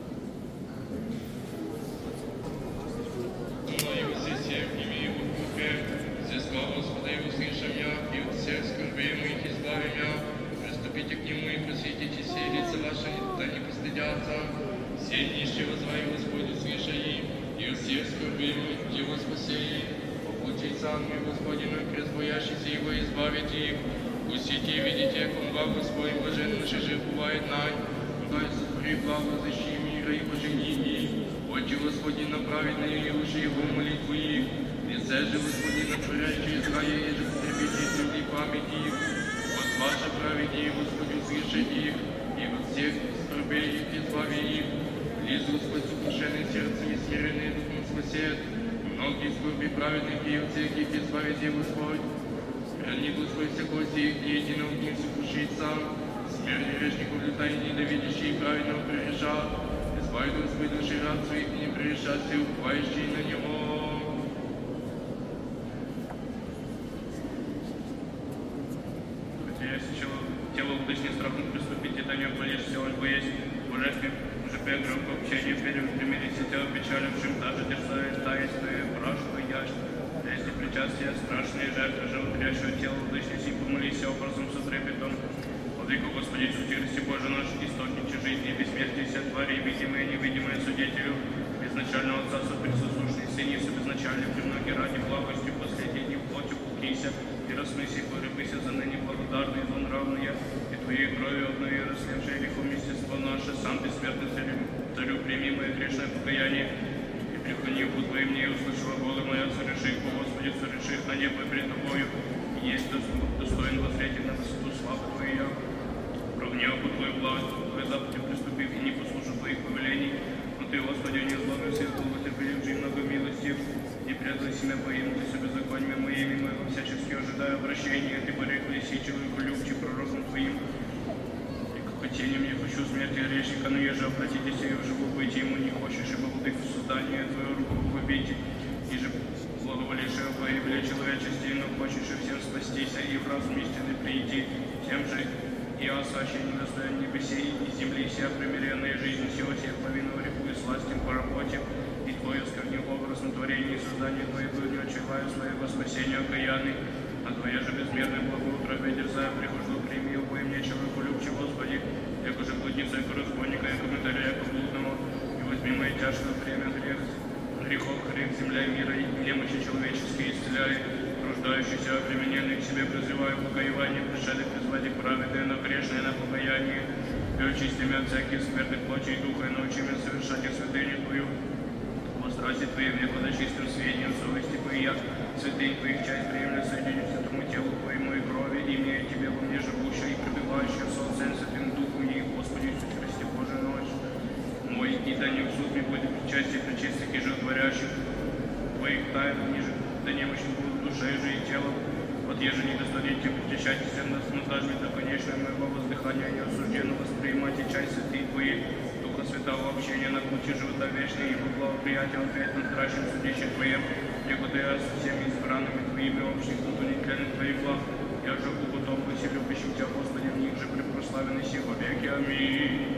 Молим за всех, имея Бога, за славу Господа и услышим я, и от всех скорбей моих избавим я, приступите к Нему и просветите все лица ваши, да не постыдятся. Все нищие возвай Господь, услышай им, и от всех скорбей моих Его спасей. Попутить ангел Господину, призбоящийся Его, избавить их. Пустите и видите, как Он благ Господь, блажен наш жив бывает нань. Дай сотвори благо, защи мира и пожени их. Очи Господи на праведные и уши Его молитву их. Лице же Господи на творящие злая, и же потребите земли память их. Вот ваше праведнее, Господи, услыши их, и от всех скорбей их избави их. Лиз Господь сокрушенный сердцем и смиренный духом спасет. Многие скорби праведных и от всех их избавит и Господь. Храни Господь всякого сих, не единого к ним сокрушится. Смерть грешников лютай, ненавидящие праведного прегрешат. Избави Господь души рад своих, не прегрешат все уповающие на Него. Тело удачный страхом приступить, это не болеешь, все альбо есть. Божествие, уже Петра, в общении, перед примирите тебя печалившим, даже терзает, таинствуя, спрашивая ящ. Если причастие, страшные жертвы, животрящего тела, удачный сим, помолись образом со трепетом. Владыко Господи, судимости Божий наш, источниче жизни, бессмертие вся твари, видимое и невидимое судителю, безначального Отца, соприсутствующий Сыне, безначальный, премноги ради благостью, последней плотью покрийся, и рассмыси, порыбыся за ныне благодарные, злонравные, и Твоей кровью обнови расслевшее грехом естество наше, сам бессмертный царю, царю прими мое грешное покаяние, и преклони уху Твоим мне, и услышала голы моя, соверши их, Господи, соверши их на небо пред Тобою, и есть достоин воззреть на высоту славы Твою, ровне уху Твою благость, Твои заповеди приступив, и не послушав Твоих повелений, но Ты, Господи, не злобен всех, долготерпеливший, много милостив, не предай себя поим, Ты себе законами моими, моего всячески ожидая обращения, Ты порек лисичевый, любчий пророком Твоим, и как спасением не хочу смерти грешника, но еже обратитесь и живу быть ему не хочешь, ибо владык в создании твою руку убить, и же благоволившего погибли человечести, но хочешь и всем спастись, и в разум истины прийти, тем же и осащи недостоин небесей и земли, вся примиренная жизнь всего всех повинного реху и сластим по работе, и твой осквернил образ на творении и создании твоего, не очевая своего спасения окаянный, а твое же безмерное благоутробие дерзая прихожу, прими обоим нечего полюбче, Господи, яко же блудница, яко разбойника, яко мытаря, яко блудного, и возьми мои тяжкое время грех, грехов, грех, земля и мира, и немощи человеческие исцеляй, нуждающийся, обремененный к себе призываю покаяние, пришедших призвать их праведные, но грешные на покаяние, и очисти меня от всяких смертных плоти и духа, и научи меня совершать их святыню Твою, во страсти Твоей, мне подочистым сведением совести Твоей, я святынь Твоих часть приемлю, соединюсь к этому телу Твоему и крови, имея Тебе во мне живущее и пребывающее в соотцем Святым Духом и Господи Иисусе Христе Божия ночь мой, и да не в суд не будет причастие причистых и животворящих Твоих тайн, ниже да немощен будут душе же и телом, вот еже недостоите причащайтесь нас, но каждый до конечного моего воздыхания не осужденно воспринимать и часть святые Твои, Духа Святого общения на пути живота вечной, и во благоприятие ответ на страшном судище Твоем, якуда я со всеми избранными Твоими общих, но то не тленных Твоих благ, я же уготов и любящим Тебя, Господи, в них же препрославленный си во веки. Аминь.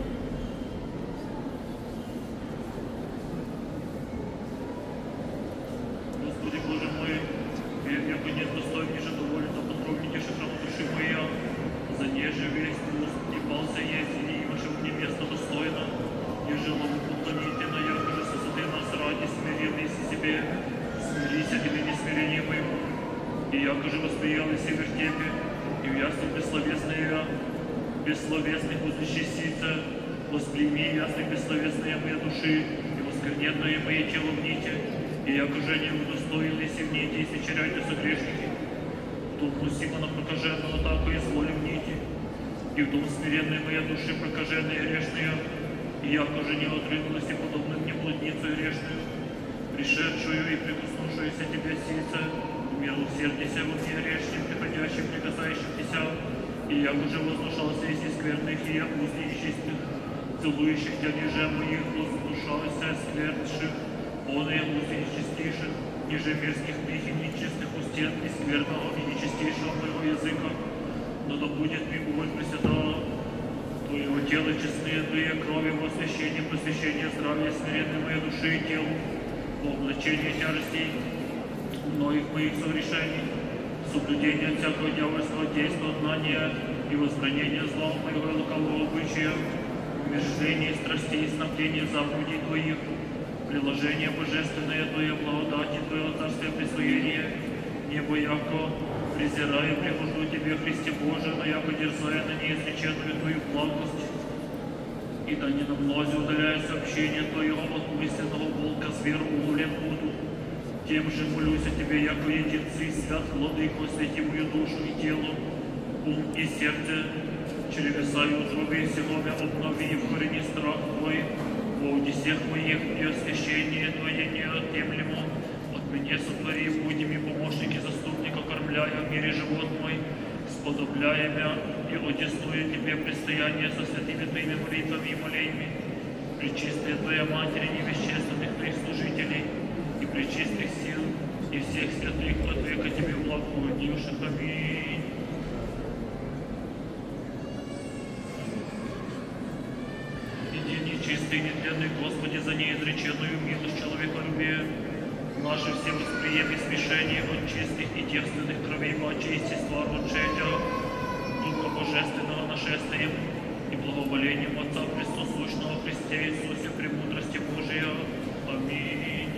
Господи Боже мой, перед яко нет достоин, ниже доволен, то потрогнитесь храм души моя, за неже весь пуст, не пался есть, и не имаше мне место достойно, еже лову поклоните, но яко же сосуды нас ради смиренный си себе, смирися тебе не смирение моему, и яко же восприял и север тебе, и в ясных бессловесные, бессловесных возлещисица, восприми ясных бессловесные моей души, и воскверненное мое тело в нити, и яко же не удостоились и в нити, и свечеряйте согрешники, в том Симона прокаженного, тако изволи в нити, и в том смиренной моей души прокаженные грешные, и яко же не отрынулась и подобно мне блудницу грешную, пришедшую и прикоснувшуюся тебе сица, милосердися во мне грешным, приходящим, прикасающим тебя, и яко же вознушался из скверных и уст нечистых, целующих тебя ниже моих, вознушался сквернших, он и уст нечистейших, ниже мирских книг и нечистых устен, и скверного и нечистейшего моего языка, но да будет мне боль пресвятого Твоего тела честные, Твоей крови во освящение, просвящение здравия, смиренной моей души и телу, по облачению тяжестей многих моих согрешений, соблюдение всякого дьявольского действия, знания и возбранения зла моего лукового обычая, умерщвление страстей и снабдение заповедей Твоих, приложение божественное Твое, благодати Твоего царствия присвоения, небо яко, презирая, прихожу Тебе, Христе Боже, но яко дерзая на неизреченную Твою благость, и да не на мнозе удаляя сообщение Твоего от мысленного волка зверу уловлен буду. Тем же молюсь о Тебе, яко единцы, свят владыко, освети мою душу и тело, ум и сердце, чревеса и утробе и силоме обнови, в корени страх Твой, во удесех моих и освящение Твое неотъемлемо, от меня сотвори, будь ми помощники заступника, кормляя в мире живот мой, сподобляя мя и одесную Тебе предстояние со святыми Твоими молитвами и молениями, пречистая Твоя Матери невещественных Твоих служителей и пречистых сил и всех святых от века Тебе благоугодивших. Аминь. Единый, чистый, нетленный Господи, за неизреченную милость человеколюбия, наши все восприеми смешения от чистых и девственных кровей мочи и естества рождения, Духа Божественного нашествием и благоволением Отца Христосущного Христе Иисусе премудрости Божия. Аминь.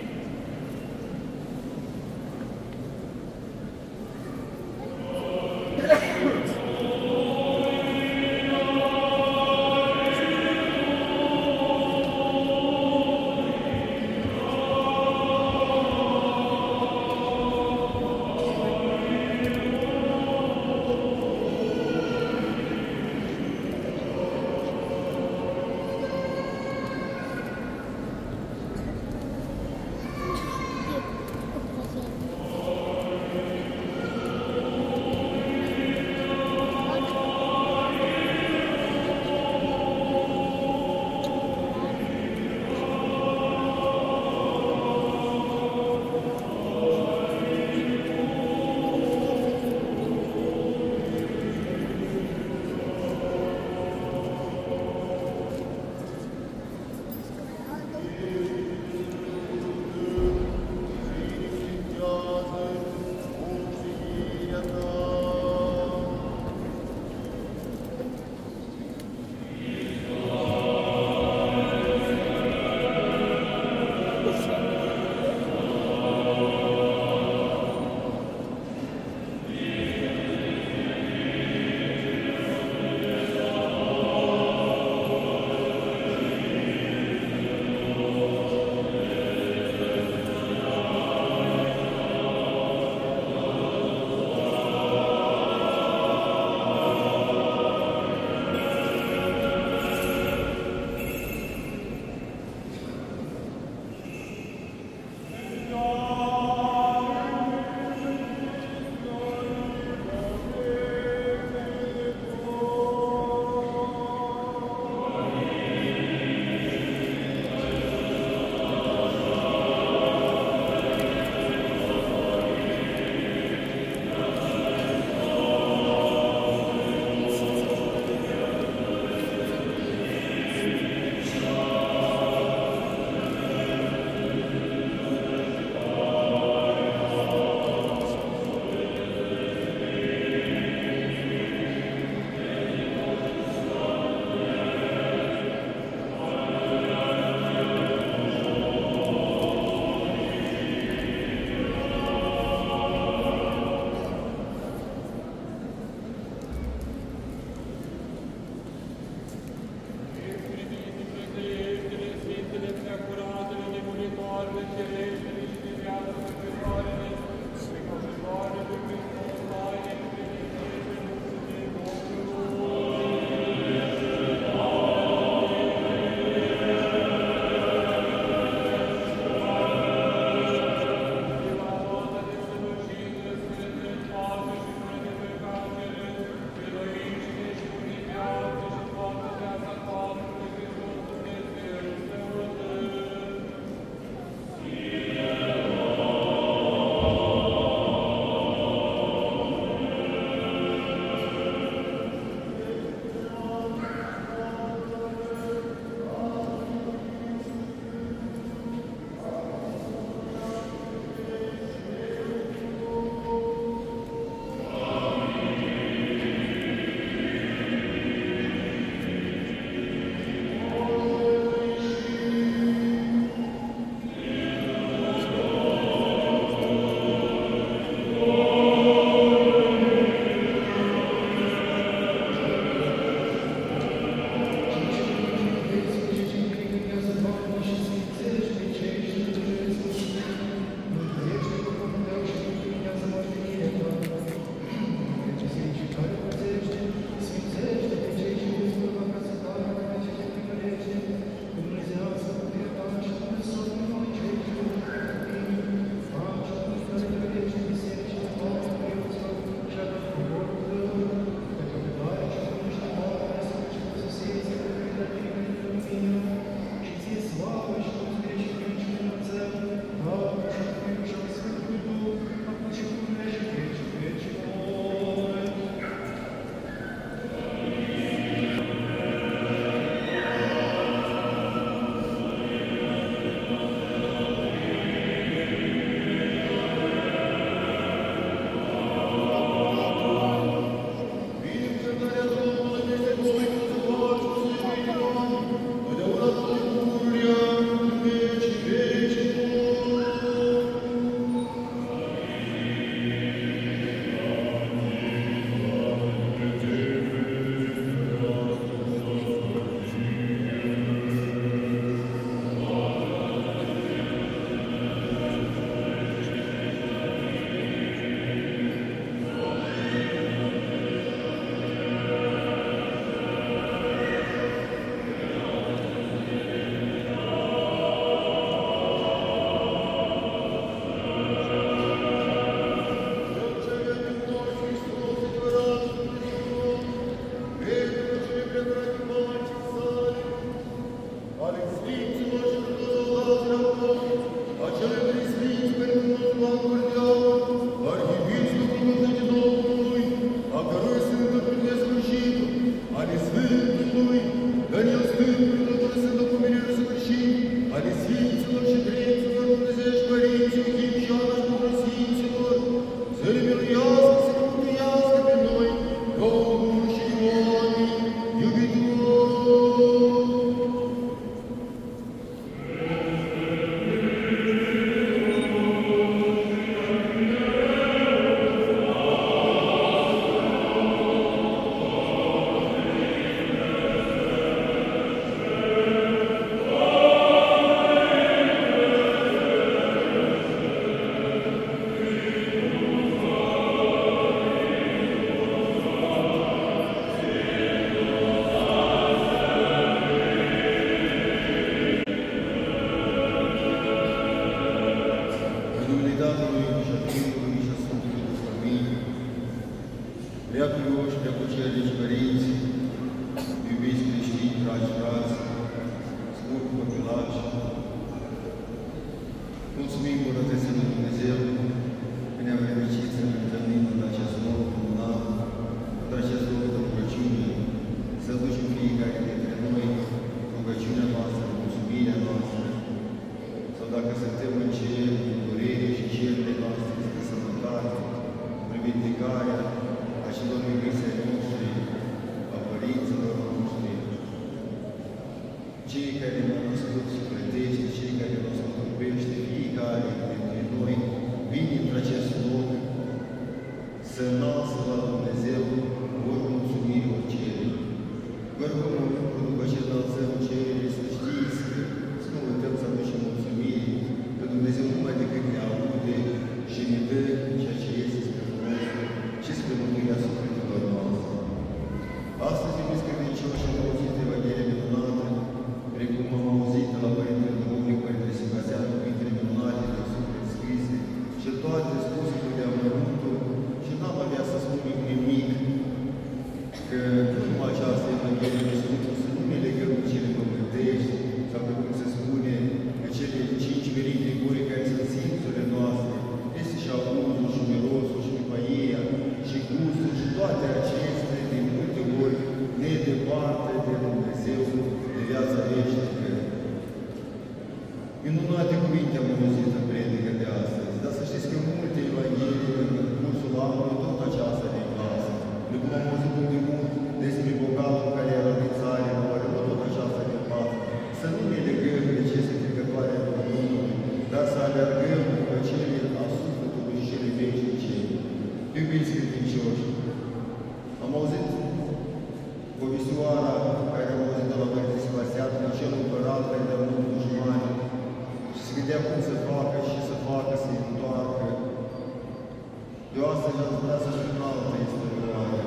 Minunate cuvinte am auzit în predică de astăzi, dar să știți că multe evanghelii în cursul anului tot aceasta ne învață. După am auzit un mult despre bogatul care era din țară, ori tot aceasta ne învață. Să nu ne legăm de ce se trecătoare în Domnului, dar să alergăm după cele a sufletului și cele veșnice. Iubiți credincioși, am auzit povestioara care am auzit de la Părinte Sebastian, în cel împărat care de-a mult dușmani, și se gândea cum să facă și să facă, să-i întoarcă. Eu astăzi aș vrea să spun altă istorie.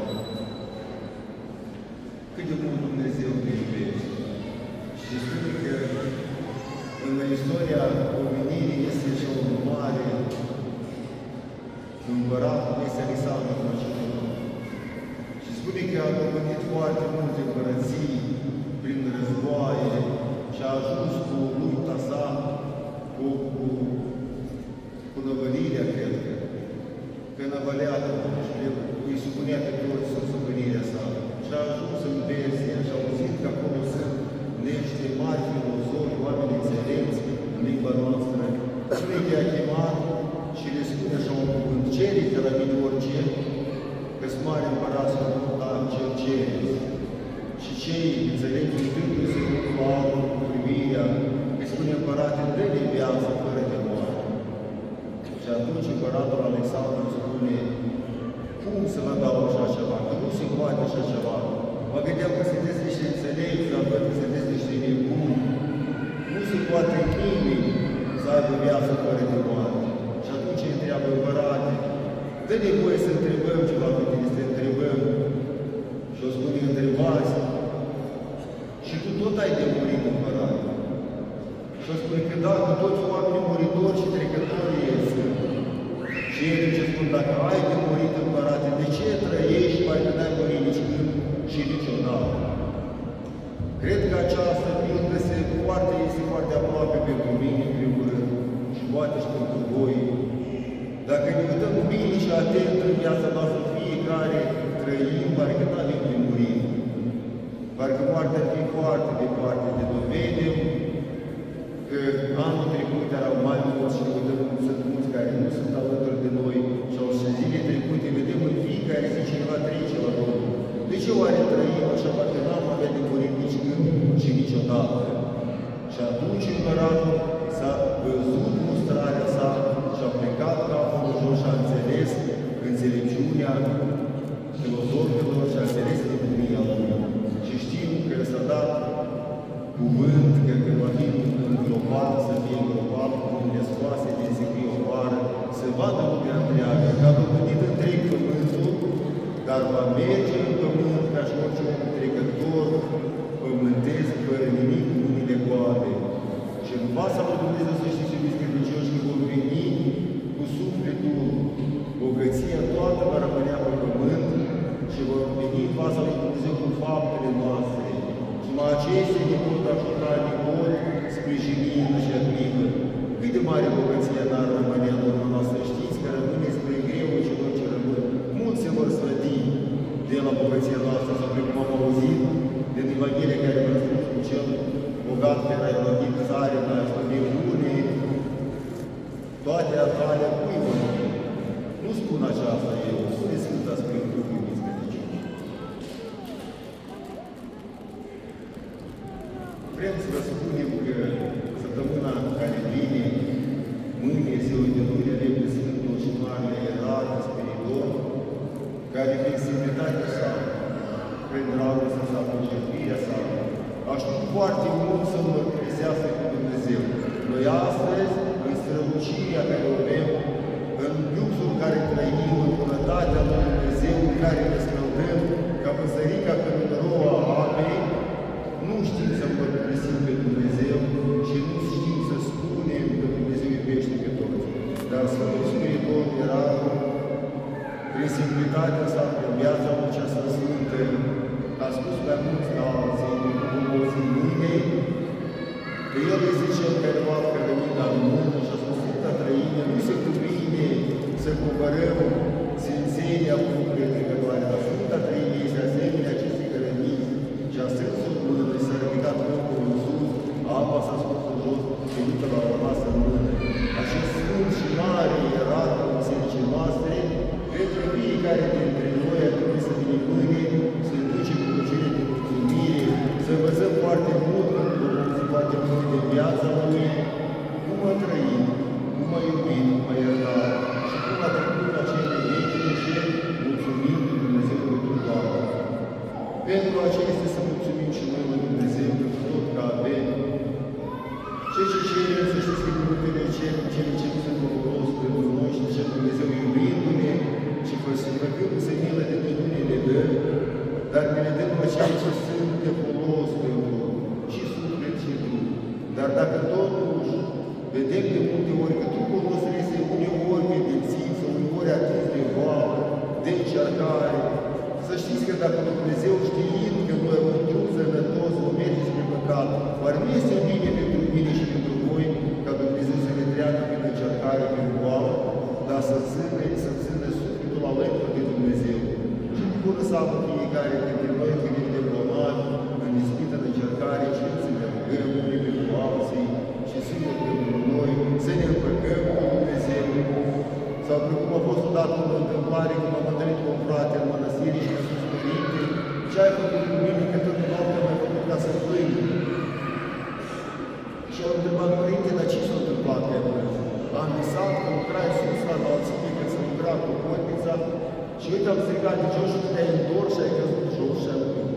Cât de mult Dumnezeu te iubește. Și se spune că în istoria omenirii este cel mare împărat, este Alexandru Macedonul. Și spune că a dobândit foarte multe împărății prin războaie și a ajuns cu lupta sa, cu, cu, cu năvălirea, cred că, că năvălea și îi supunea pe toți sub supunirea sa. Și a ajuns în Persia și a auzit că acolo sunt niște mari filozofi, oameni înțelepți în limba noastră. Spune că i-a chemat și le spune așa un cuvânt: cereți de la mine orice, că-s mare împărat să nu da ce cereți. Și cei înțelepți, uitându-se unul la altul cu privirea, îi spune: împărate, dă-ne viață fără de moarte. Și atunci împăratul Alexandru spune: cum să vă dau așa ceva? Că nu se poate așa ceva. Mă gândeam că sunteți niște înțelepți, dar văd că sunteți niște nebuni. Nu se poate nimeni să aibă viață fără de moarte. Și atunci îi întreabă: împărate, dă-ne voie să întrebăm ceva pe tine, să te întrebăm. Și o spune: întrebați. Și tu tot ai de murit, împărate. Și o spune că da, că toți oamenii muritori și trecători sunt. Și ei ce spun: dacă ai de murit, împărate, de ce trăiești și parcă n-ai murit nici când și niciodată? Cred că această pildă se foarte, este foarte aproape pentru mine, în primul rând, și poate și pentru voi. Dacă ne uităm bine și atent în viața noastră, fiecare trăim, parcă nu avem de murit. Parcă moartea ar fi foarte departe de noi. Vedem că anul trecut erau mai mulți și ne uităm cum sunt mulți care nu sunt alături de noi și au și zile trecute, vedem în fiecare zi cineva trece la Domnul. De ce oare trăim așa, parcă n-am avea de murit nici când și niciodată? Și atunci împăratul s-a văzut mustrarea sa și a plecat capul în jos și a înțeles înțelepciunea filozofilor și a înțeles nebunia lui. Și știm că s-a dat cuvânt că când va fi îngropat, să fie îngropat, când le scoase din zicui o pară, să vadă lumea întreagă, că a dobândit întreg pământul, dar va merge în pământ ca și orice om trecător pământesc, fără nimic, cu mâinile goale. Și în fața lui Dumnezeu, să știți, iubiți credincioși, că vor veni cu sufletul, bogăția toată va rămânea pe pământ și vor veni în fața lui Dumnezeu cu faptele noastre. Și mai acestea ne pot ajuta, ne pot sprijini în acea clipă. Cât de mare bogăție n-ar rămâne în urmă noastră? Știți că rămâne spre greu celor ce rămân. Mulți se vor sfăti de la bogăția noastră, sau precum am auzit din Evanghelia care v-a spus cu cel bogat care a rodit țarina, spune: bune, toate alea cui vor fi? Nu spun aceasta eu, spune Sfânta Scriptură, iubiți credincioși. Vrem să vă spunem că săptămâna care vine, mâine, ziua de luni, avem Sfântul și Marele Ierarh Spiritor, care prin simplitatea sa, prin dragostea sa, prin jertfirea sa, a știut foarte mult să mărturisească cu Dumnezeu. Noi astăzi, în strălucirea care o avem, în luxul în care trăim, în bunătatea lui Dumnezeu, în care ne scăldăm, ca păsărica când în roa apei, nu știm să mărturisim pe Dumnezeu și nu știm să spunem că Dumnezeu iubește pe toți. Dar Sfântul Spiritor era, prin simplitatea sa, prin viața lui cea sfântă, a spus mai mulți la alții, cum o zi mâine, că El este Cel care va cărămina în mână și a spus: Sfânta Trăime, nu se cuvine să cumpărăm sfințenia cu predicătoare, dar Sfânta Trăime este asemenea acestei cărămini și a strâns-o în mână și s-a ridicat locul în sus, apa s-a scos în jos și uită la de viața Lui, cum a trăit, cum a iubit, cum a iertat și cum a trecut acele veșnice, mulțumim lui Dumnezeu pentru toate. Pentru acestea să mulțumim și noi lui Dumnezeu pentru tot că avem. Ceea ce cerem, să știți că cuvântele cer, cele ce nu sunt folos pentru noi și ce Dumnezeu iubindu-ne și făcându-se milă de noi ne le dă, dar ne le dă numai ceea ce sunt de folos pentru și suflet și trup. Dar dacă totuși vedem de multe ori că trupul nostru este uneori pedepsit sau uneori atins de boală, de încercare, să știți că dacă Dumnezeu știind că noi un trup sănătos vom merge spre păcat, oare nu este bine pentru mine și pentru voi ca Dumnezeu să ne treacă prin încercare, prin boală, dar să țină, să țină sufletul alături de Dumnezeu. Și de bună seamă fiecare dintre noi când ne bolnavi, în ispită, în încercare, și să ne rugăm unii pentru alții și să ne pentru noi, să ne împăcăm cu Dumnezeu. Sau precum a fost odată o întâmplare când m-am întâlnit cu un frate în mănăstire și mi-a spus, Părinte, ce ai făcut cu mine că tot noaptea m-ai făcut ca să plâng? Și am întrebat, Părinte, dar ce s-a întâmplat pe mine? Am visat că lucrai sus la înălțime, că se lucra cu corpița și uite, am strigat de jos și tu te-ai întors și ai căzut jos și ai plâns.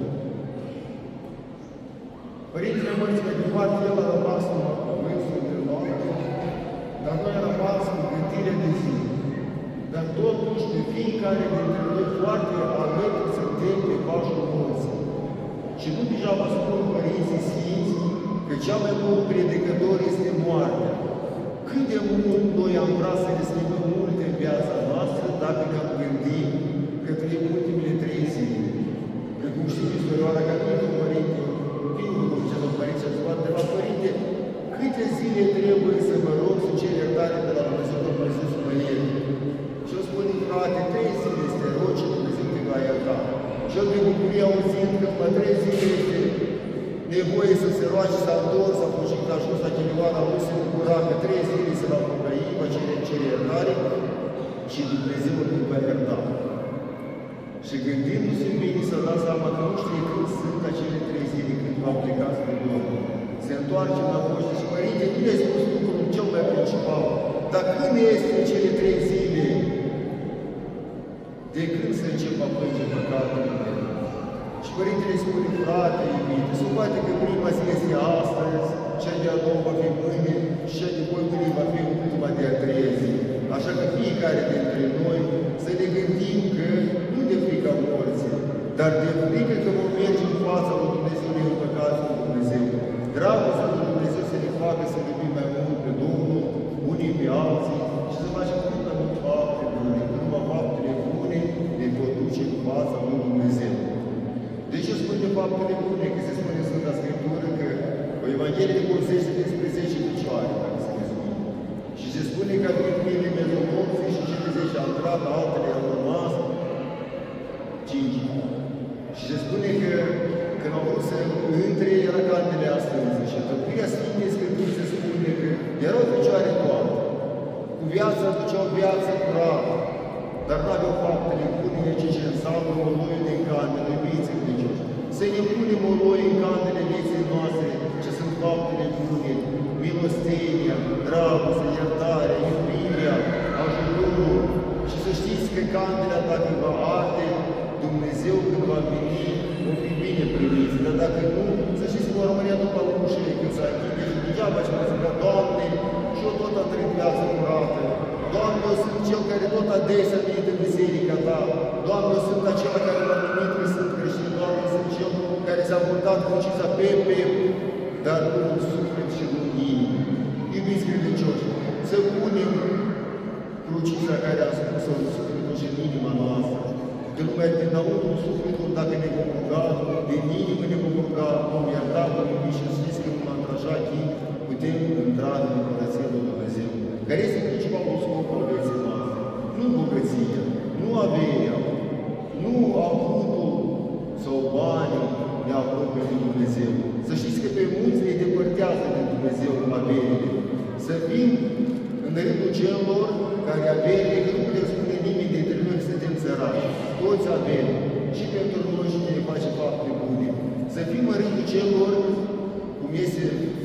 Părintele mărți mi-a chemat, el a rămas numai cu mânsul de noapte, dar noi a rămas cu gândire de zi. Dar totuși, de fiecare dintre noi foarte alături suntem pe pașul morții. Și nu degeaba spun părinții sfinți că cea mai mult predicător este moartea. Cât de mult noi am vrea să ne schimbăm multe în viața noastră dacă ne-am gândit că trăim ultimele trei zile. Că cum știm istorioara, că Părinte, Părinte, Părinte, celor părinți și-a spus, întreba, Părinte, câte zile trebuie să mă rog să cer iertare de la Dumnezeu, că Dumnezeu să mă ierte? Și eu spun, frate, trei zile este rog și Dumnezeu te va ierta. Și eu de bucurie auzind că după trei zile este nevoie să se roage, s-a întors, s-a fugit, a ajuns la Chelioara, nu se bucura că trei zile se va pocăi, va cere iertare și Dumnezeu îl va ierta. Și gândindu-se bine s-a dat seama că nu știe când sunt acele trei zile când va pleca spre Domnul. Se întoarce înapoi și zice, Părinte, nu ne-ai spus lucrul cel mai principal, dar când este cele trei zile de când să încep a plânge păcatul meu? Și Părintele spune, frate, iubite, se poate că prima zi este astăzi, cea de-a doua va fi mâine și cea de apoi mâine va fi ultima de-a treia zi. Așa că fiecare dintre noi să ne gândim că nu de frica morții, dar de frică că vom merge în fața lui Dumnezeu, ne împăcați cu Dumnezeu. Dragostea lui Dumnezeu să ne facă să iubim mai mult pe Domnul, unii pe alții și să facem cât mai mult fapte bune, că numai faptele bune ne pot duce în fața lui Dumnezeu. De ce spune faptele bune? Că se spune în Sfânta Scriptură că o Evanghelie vorbește despre zece picioare, dacă se spune. Și se spune că prin primele mezopomții și cele zece au intrat, altele au rămas cinci. Și se spune că când au vrut să intre, era candele astăzi. Și tăpâia Sfintei Scripturi se spune că erau picioare toate. Cu viața duceau viață curată, dar nu aveau faptele bune, ce ce înseamnă oloiul din candele, iubiți credincioși. Să ne punem oloi în candele vieții noastre, ce sunt faptele bune, milostenia, dragostea, iertarea, iubirea, ajutorul. Și să știți că candelea, dacă va arde, Dumnezeu când va veni, vom fi bine primiți. Dar dacă nu, să știți că va rămânea după ușile când s-a închide și degeaba ce mă zică, Doamne, și eu tot am trăit viața curată. Doamne, eu sunt cel care tot adesea vine în biserica Ta. Doamne, eu sunt acela care m-a numit că sunt creștin. Doamne, eu sunt cel care s-a purtat crucița pe pe, dar nu în suflet și nu în inimă. Iubiți credincioși, să punem crucița care a spus-o în sufletul și în inima noastră. Că numai dinăuntru sufletul, dacă ne vom ruga, din inimă ne vom ruga, vom ierta, vom iubi și știți că vom antraja timp, putem intra în Împărăția lui Dumnezeu. Care este principalul scopul vieții noastre? Nu bogăția, nu averea, nu avutul sau banii ne apropie de Dumnezeu. Să știți că pe mulți ne depărtează de Dumnezeu averile. Să fim în rândul celor care avere, că nu putem spune nimeni dintre noi că suntem săraci. Toți avem, și pentru noi și ne face fapte bune. Să fim în rândul celor, cum este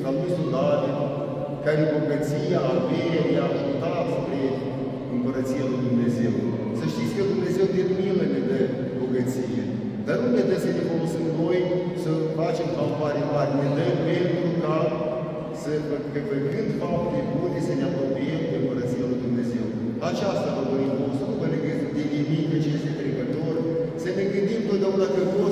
al lui David, care bogăția, averea i-a ajutat spre Împărăția lui Dumnezeu. Să știți că Dumnezeu de milă ne dă bogăție, dar nu ne dă să ne folosim noi să facem campanii mari, ne dă pentru ca să, că făcând fapte bune, să ne apropiem de Împărăția lui Dumnezeu. Aceasta vă dorim vostru, nu vă legați de nimic ce este trecător, să ne gândim totdeauna că